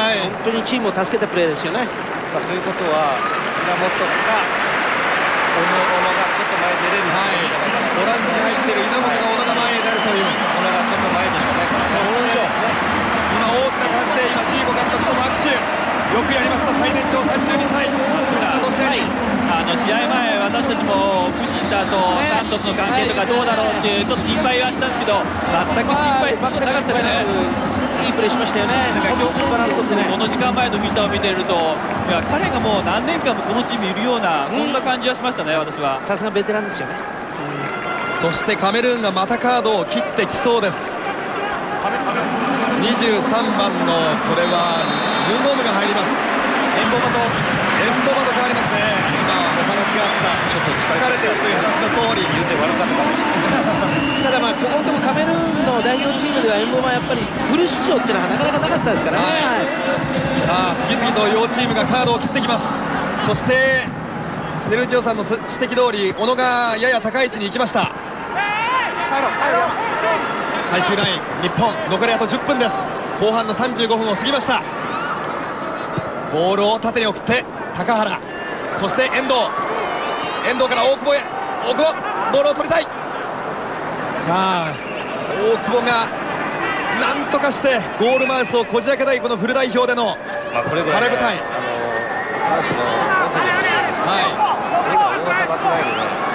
いや、いいプレーしましたよね、はい、本当にチームを助けたプレーですよね。 まあ、ということは平本か小野がちょっと前に出れる、はい、 ボランチに入っている稲本が小野が前へ出るという、 小野がちょっと前でしょうね。 そうでしょう。今大きな歓声、今ジーコ監督との握手、よくやりました。最年長さんじゅうにさい、 あの試合前、私たちも藤田とサントスの関係とかどうだろうっていうちょっと心配はしたんですけど、全く心配なかったですね。 いいプレーしましたよね。 なんか今日バランス取ってね、この時間前の藤田を見ていると、いや彼がもう何年間もこのチームいるような、そんな感じはしましたね、私は。 さすがベテランですよね。 そしてカメルーンがまたカードを切ってきそうです。にじゅうさんばんのこれはヌゴムが入ります。 エンボバとエンボバと変わりますね。今お話があったちょっと疲れてるという話の通り言うて悪かったかもしれない。 ただまあここのところカメルーンの代表チームではエンボバやっぱりフル出場っていうのはなかなかなかったですからね、はい、 さあ次々と両チームがカードを切ってきます。そしてセルジオさんの指摘通り小野がやや高い位置に行きました。最終ライン日本残りあとじゅっぷんです。後半のさんじゅうごふんを過ぎました。ボールを縦に送って高原、そして遠藤、遠藤から大久保へ、大久保ボールを取りたい。さあ大久保がなんとかしてゴールマウスをこじ開けたいこのフル代表での晴れ舞台。あのフランスのコンフェリもそうですけど、はい、これが大型バックラインでね、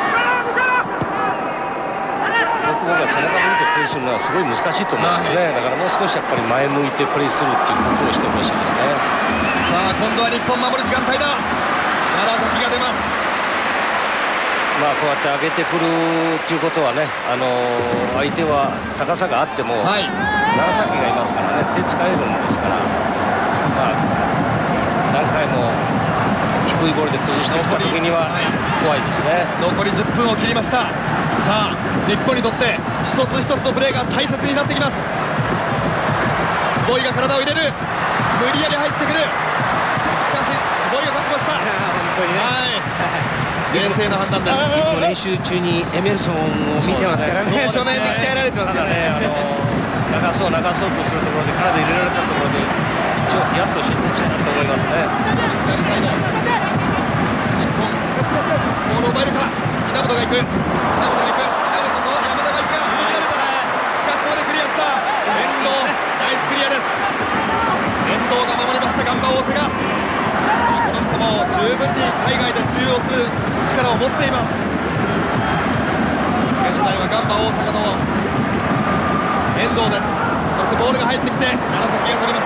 大久保が背中向いてプレーするのはすごい難しいと思うんですね、はい、だからもう少しやっぱり前向いてプレーするっていう工夫をしてほしいですね。 さあ今度は日本守る時間帯だ。楢崎が出ます。 まあこうやって上げてくるっていうことはね、あのー、相手は高さがあっても、はい、楢崎がいますからね、手使えるんですから、まあ何回も低いボールで崩してきた時には怖いですね。 残りじゅっぷんを切りました。さあ日本にとって一つ一つのプレーが大切になってきます。坪井が体を入れる、無理やり入ってくる。しかし坪井が勝ちました。 本当にね、 はい冷静な判断です。 いつも練習中にエメルソンを見てますからね、その辺で鍛えられてますよね。 あの流そう流そうとするところで体入れられたところで一応ヒヤッとしたと思いますね。 左サイド日本ボールを奪えるか。稲本が行く、稲本が行く、稲本と山田が行く、振り切られた。しかしここでクリアした。遠藤ナイスクリアです。遠藤が守りました。ガンバ大阪、この人も十分に海外で通用する力を持っています。現在はガンバ大阪の遠藤です。そしてボールが入ってきて楢崎が取りました。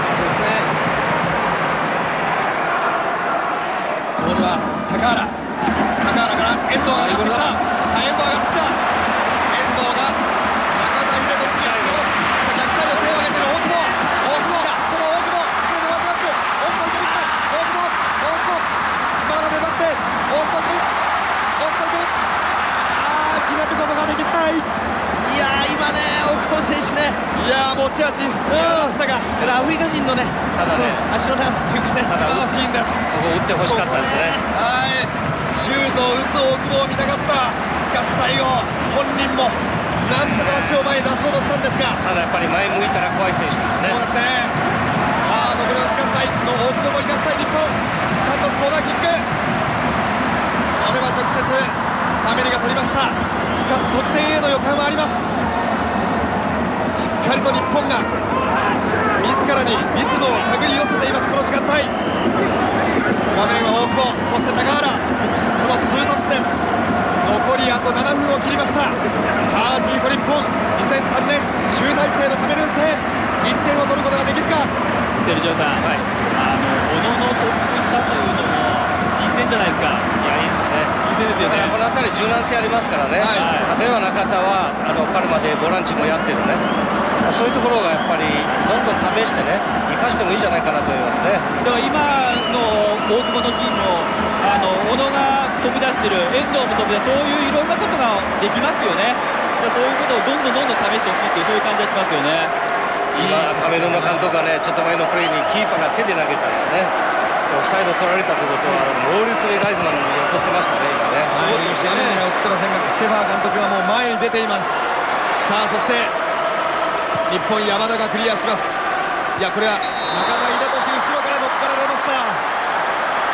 ボールは高原、高原から遠藤が上がってきた。さあ遠藤上がってきた。遠藤が中田秀俊が入ってます。さあ逆サイド手を上げてる大久保、大久保その大久保これでワンアップ、大久保いけるか、大久保大久保まだ粘って大久保いける、大久保いける、ああ決めることができない。 いやー今ね大久保選手ね、 いやー持ち味やりましたが、 ただアフリカ人のね、 ただね足の長さというかね、 ただのシーンです。 ここ打ってほしかったですね。 はい、シュートを打つ大久保を見たかった。しかし最後本人もなんとか足を前に出そうとしたんですが、 ただやっぱり前向いたら怖い選手ですね。 そうですね。さあ残りの時間帯の大久保も生かしたい日本。サントスコーナーキック、これは直接カメリが取りました。しかし得点への予感はあります。しっかりと日本が自らにリズムを手繰り寄せています。この時間帯画面は大久保、そして高原、このツートップです。残りあとななふんを切りました。さあジーコ日本にせんさんねん集大成のカメルーン戦、いってんを取ることができるか。 テルジョーさん、はい、あの小野のトップ下というのも新鮮じゃないですか。 いやいいですね。 新鮮ですよね。 この辺り柔軟性ありますからね、はい、例えば中田はあのパルマでボランチもやってるね、そういうところがやっぱりどんどん試してね生かしてもいいんじゃないかなと思いますね。 でも今の大久保のシーンもあの小野が飛び出してる、遠藤も飛び出して、そういういろんなことができますよね。そういうことをどんどんどんどん試してほしいという、そういう感じがしますよね。 今カメルーンの監督がねちょっと前のプレーにキーパーが手で投げたんですね。オフサイド取られたということは猛烈にライズマンに怒ってましたね今ね。 はい、画面には映ってませんがシェファー監督はもう前に出ています。さあそして日本山田がクリアします。いやこれは中田秀俊後ろから乗っかられました。こ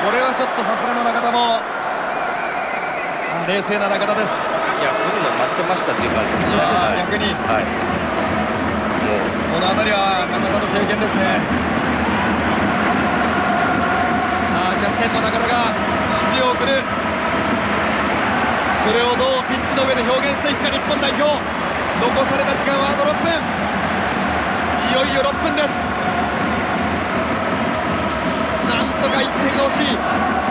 これはちょっとさすがの中田も冷静な中田です。 いや、来るの待ってましたっていう感じですね。 逆に、 はい、 もうこの辺りは中田の経験ですね。さあキャプテンの中田が指示を送る。それをどうピッチの上で表現していくか日本代表。残された時間はあとろっぷん。いよいよろっぷんです。なんとかいってんが欲しい。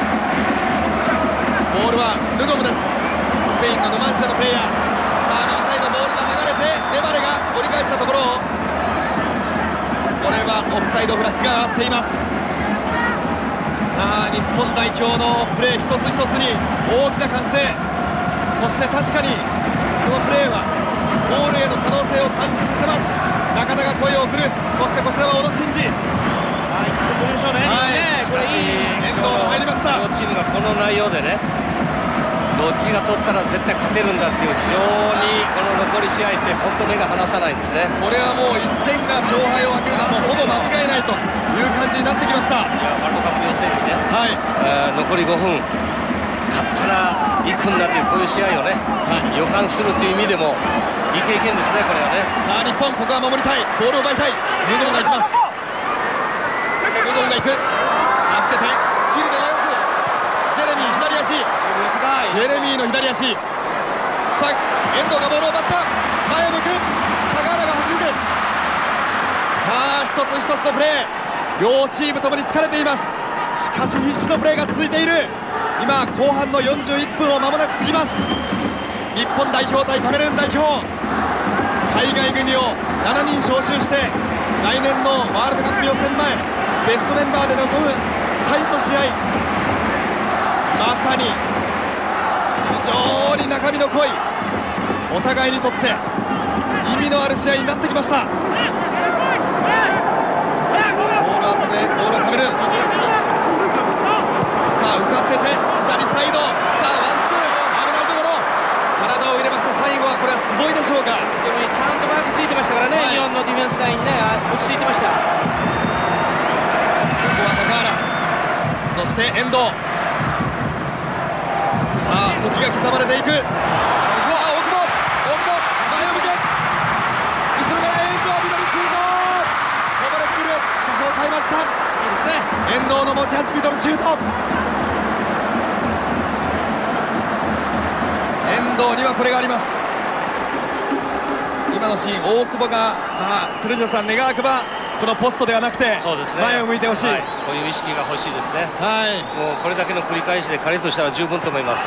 ボールはルゴムです。スペインのヌマンシャのプレイヤー。さあ右サイドボールが流れてレバレが折り返したところを、これはオフサイドフラッグが上がっています。さあ日本代表のプレー一つ一つに大きな歓声、そして確かにそのプレーはゴールへの可能性を感じさせます。中田が声を送る。そしてこちらは小野伸二。さあいってん取りましょうね。 はい、しかし遠藤が入りました。 両チームがこの内容でね、どっちが取ったら絶対勝てるんだっていう、非常にこの残り試合って本当目が離さないんですね。 これはもういってんが勝敗を分けるのはもうほぼ間違いないという感じになってきました。 いや、ワールドカップ予選にね、はい、えー、残りごふん勝ったら行くんだというこういう試合をね、はい、予感するという意味でもいい経験ですね、これはね。さあ日本、ここは守りたい、ボールを奪いたい。ヌゴムが行きます。ヌゴムが行く、預けてヒルで流す。ジェレミー左足、ジェレミーの左足。さあ遠藤がボールを奪った。前を向く高原が走る。さあ一つ一つのプレー、両チームともに疲れています。しかし必死のプレーが続いている。今後半のよんじゅういっぷんを間もなく過ぎます。日本代表対カメルーン代表、海外組をしちにん招集して来年のワールドカップ予選前ベストメンバーで臨む最後の試合、まさに非常に中身の濃い、お互いにとって意味のある試合になってきました。ボールを預けて、ボールをカメルーン、さあ浮かせて左サイド、さあワンツー、危ないところ、体を入れました。最後はこれは坪井でしょうか。 でもちゃんとマークついてましたからね、はい、日本のディフェンスラインね、落ち着いてました。ここは高原、そして遠藤。さあ時が刻まれていく。うわ大久保、大久保前を向け、後ろから遠藤、ミドルシュート、こぼれてくる。しかし抑えました。いいですね、遠藤の持ち味ミドルシュート。遠藤にはこれがあります。今のシーン、大久保が、まあ、鶴城さん願わくばこのポストではなくて前を向いてほしい、はい、 こういう意識が欲しいですね。 はい、 もうこれだけの繰り返しで彼としたら十分と思います。 さ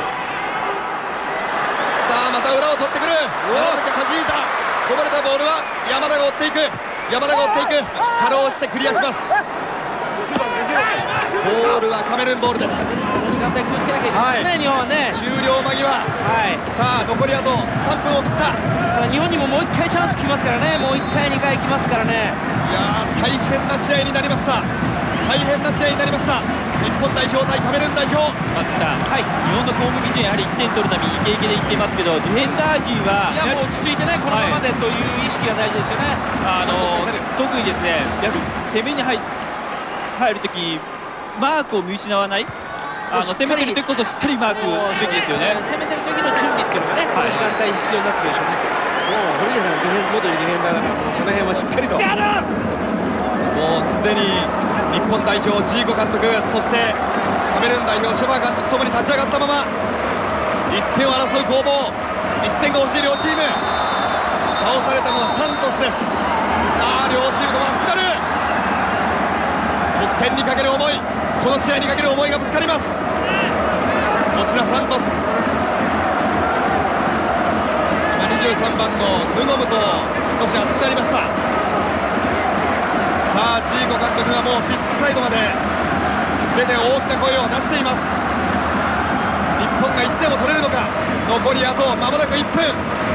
あまた裏を取ってくる。山崎弾いた、こぼれたボールは山田が追っていく。山田が追っていく。かろうじてクリアします。ボールはカメルーンボールです。 この時間帯気をつけなきゃいけないですね、はい、日本はね。 終了間際、はい、さあ残りあとさんぷんを切った。 ただ日本にももういっかいチャンス来ますからね、もういっかいにかい来ますからね。 いやー大変な試合になりました。大変な試合になりました。日本代表対カメルーン代表。 また、はい、日本の攻撃陣やはりいってん取るためにイケイケでいってますけど、ディフェンダー陣は、 いやもう落ち着いてね、このままでという意識が大事ですよね。 はい、あの特にですね、やはり攻めに入入るときマークを見失わない、あの攻めてる時こそしっかりマークすべきですよね。 攻めてる時の準備っていうのがね、この時間帯必要になってくるでしょうね。もう堀江さんがディフェン元ディフェンダーだから、もうその辺はしっかりと。 もうすでに日本代表ジーコ監督、そしてカメルーン代表シェバー監督ともに立ち上がったままいってんを争う攻防、いってんが欲しい両チーム。倒されたのはサントスです。さあ両チームとも熱くなる。得点にかける思い、この試合にかける思いがぶつかります。こちらサントス、今にじゅうさんばんのヌゴムと少し熱くなりました。さあジーコ監督がもうピッチサイドまで出て大きな声を出しています。日本がいってんを取れるのか。残りあと間もなくいっぷん。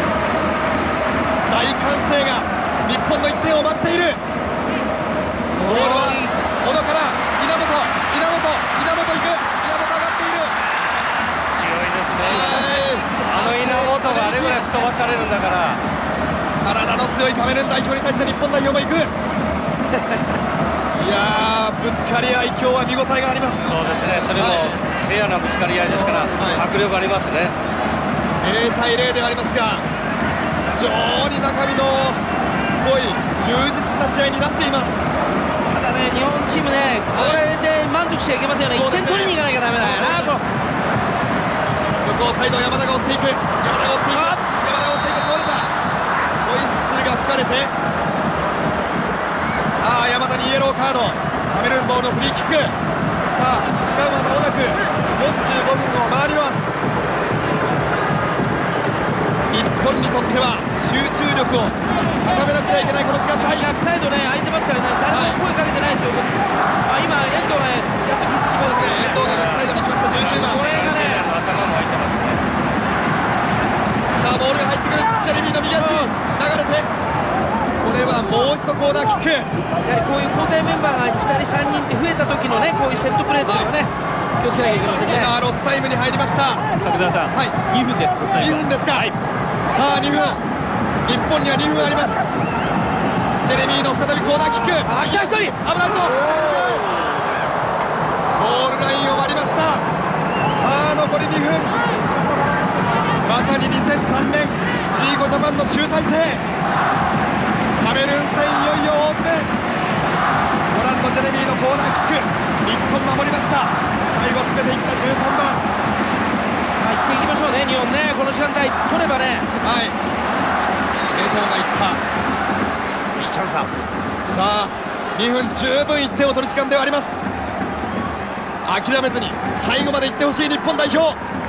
大歓声が日本のいってんを待っている。ボールは小野から稲本、稲本、稲本行く。稲本上がっている。 強いですね。あの稲本があれぐらい吹っ飛ばされるんだから。体の強いカメルーン代表に対して日本代表も行く。いいやー、ぶつかり合い、今日は見応えがあります。 そうですね、それもフェアなぶつかり合いですから、はい、迫力ありますね。 ゼロたいゼロではありますが、非常に中身の濃い充実した試合になっています。 ただね、日本チームね、これで満足しちゃいけませんよね。いってん取りに行かなきゃダメだよなと。 向こうサイド、山田が追っていく、山田が追っていく、山田が追っていく、倒れた。ホイッスルが吹かれて、ああ、山田にイエローカード。カメルーンボールのフリーキック。さあ、時間は間もなくよんじゅうごふんを回ります。日本にとっては集中力を高めなくてはいけないこの時間帯。 逆サイドね、空いてますからね、誰も声かけてないですよ。あ、今遠藤がやっと気づきそうですね。 遠藤が逆サイドに行きました。じゅうきゅうばん、 これがね、 頭も空いてますね。 さあ、ボールが入ってくる。ジェレミーの右足、流れて、これはもう一度コーナーキック。 やはりこういう交代メンバーがふたりさんにんって増えた時のね、こういうセットプレーっていうのはね、気をつけなきゃいけませんね。 今ロスタイムに入りました。 福澤さん、はい、にふんです。 にふんですか。はい、さあにふん、日本にはにふんあります。ジェレミーの再びコーナーキック。 あ、来た、ひとり危ないぞ。 ゴールラインを割りました。さあ残りにふん、まさににせんさんねんジーゴジャパンの集大成。カメルーン戦いよいよ大詰め。ご覧のジェレミーのコーナーキック、日本守りました。最後詰めていったじゅうさんばん。 さあ行っていきましょうね、日本ね。この時間帯取ればね。 はい、江藤がいった。 よし、チャンスだ。 さあにふん、十分いってんを取る時間ではあります。諦めずに最後までいってほしい日本代表。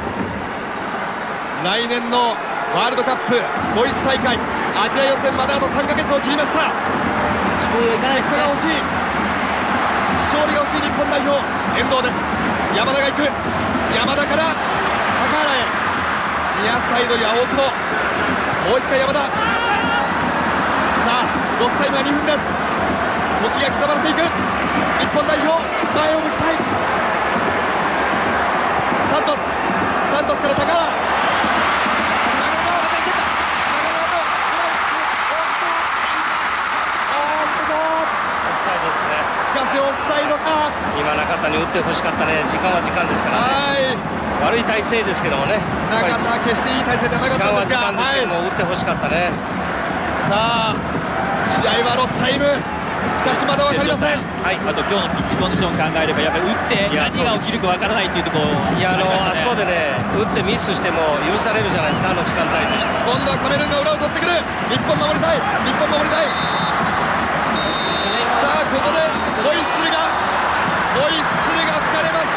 来年のワールドカップドイツ大会アジア予選まであとさんかげつを切りました。 スポールがいかないですね。 が欲しい、勝利が欲しい日本代表。遠藤です。山田が行く。山田から高原へ。ニアサイドには大久保。もう一回山田。さあロスタイムはにふんです。時が刻まれていく。日本代表、前を向きたい。サントス、サントスから高原。しかしオフサイドか。 今中田に打ってほしかったね。時間は時間ですからね。はい、悪い体勢ですけどもね。 中田は決していい体勢ではなかったんですが、 時間は時間ですけども、はい、打ってほしかったね。 さあ試合はロスタイム。しかしまだ分かりません。 はい、あと今日のピッチコンディションを考えればやっぱり打って何が起きるか分からないっていうところ。 いや、あのあそこでね、打ってミスしても許されるじゃないですか、あの時間帯としては。 今度はカメルーンが裏を取ってくる。日本守りたい、日本守りたい。さあここでホイッスルがホイッスルが吹かれました。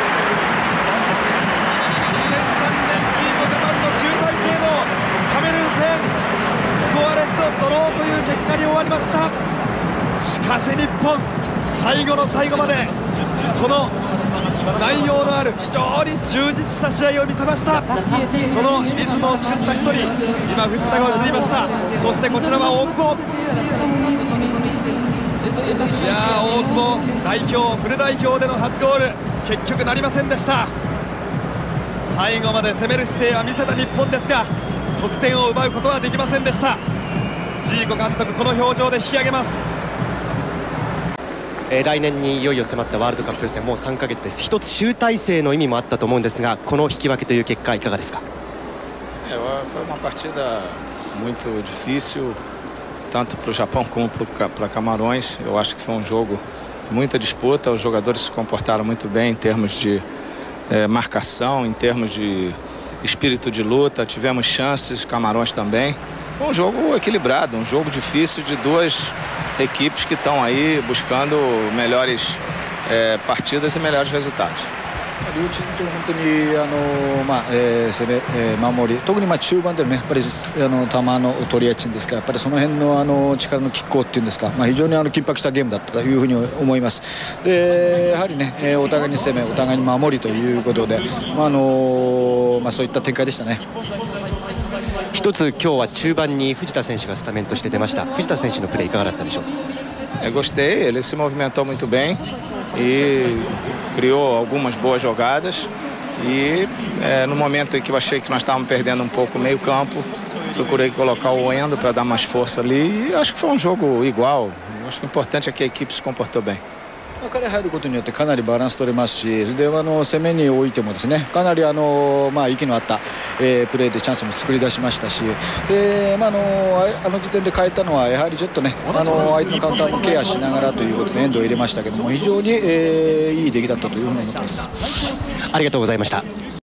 にせんさんねんジーゴジャパンの集大成のカメルーン戦、スコアレスドドローという結果に終わりました。しかし日本、最後の最後までその内容のある非常に充実した試合を見せました。そのリズムを作った一人、今藤田が映りました。そしてこちらは大久保。いやー、大久保代表、フル代表での初ゴール、結局なりませんでした。最後まで攻める姿勢は見せた日本ですが、得点を奪うことはできませんでした。ジーゴ監督、この表情で引き上げます。 えー、来年にいよいよ迫ったワールドカップ予選、もうさんかげつです。一つ集大成の意味もあったと思うんですが、この引き分けという結果いかがですか。 Foi uma partida muito difícil, tanto para o Japão como para Camarões. Eu acho que foi um jogo muita disputa. Os jogadores se comportaram muito bem em termos de eh, marcação, em termos de espírito de luta. Tivemos chances, Camarões também. Foi um jogo equilibrado, um jogo difícil de duas equipes que estão aí buscando melhores eh, partidas e melhores resultados. 両チームとも本当にあの、まあえー、攻め、えー、守り、特にまあ中盤でのね、やっぱりあの球の取り合いっていうんですか、やっぱりその辺のあの力の拮抗っていうんですか、まあ非常にあの緊迫したゲームだったというふうに思います。で、やはりね、えー、お互いに攻め、お互いに守りということで、まああのまあそういった展開でしたね。 一つ今日は中盤に藤田選手がスタメンとして出ました。藤田選手のプレーいかがだったでしょう。 Eu gostei, ele se movimentou muito bem e criou algumas boas jogadas e é, no momento em que eu achei que nós estávamos perdendo um pouco o meio campo, procurei colocar o Endo para dar mais força ali e acho que foi um jogo igual. Eu acho que o importante é que a equipe se comportou bem. 彼入ることによってかなりバランス取れますし、であの攻めにおいてもですね、かなりあの、まあ、息の合った、えー、プレーでチャンスも作り出しましたし、で、まあ、あのあの時点で変えたのはやはりちょっとね、あの相手のカウンターもケアしながらということで遠藤を入れましたけども、非常に、えー、いい出来だったというふうに思ってます。 ありがとうございました。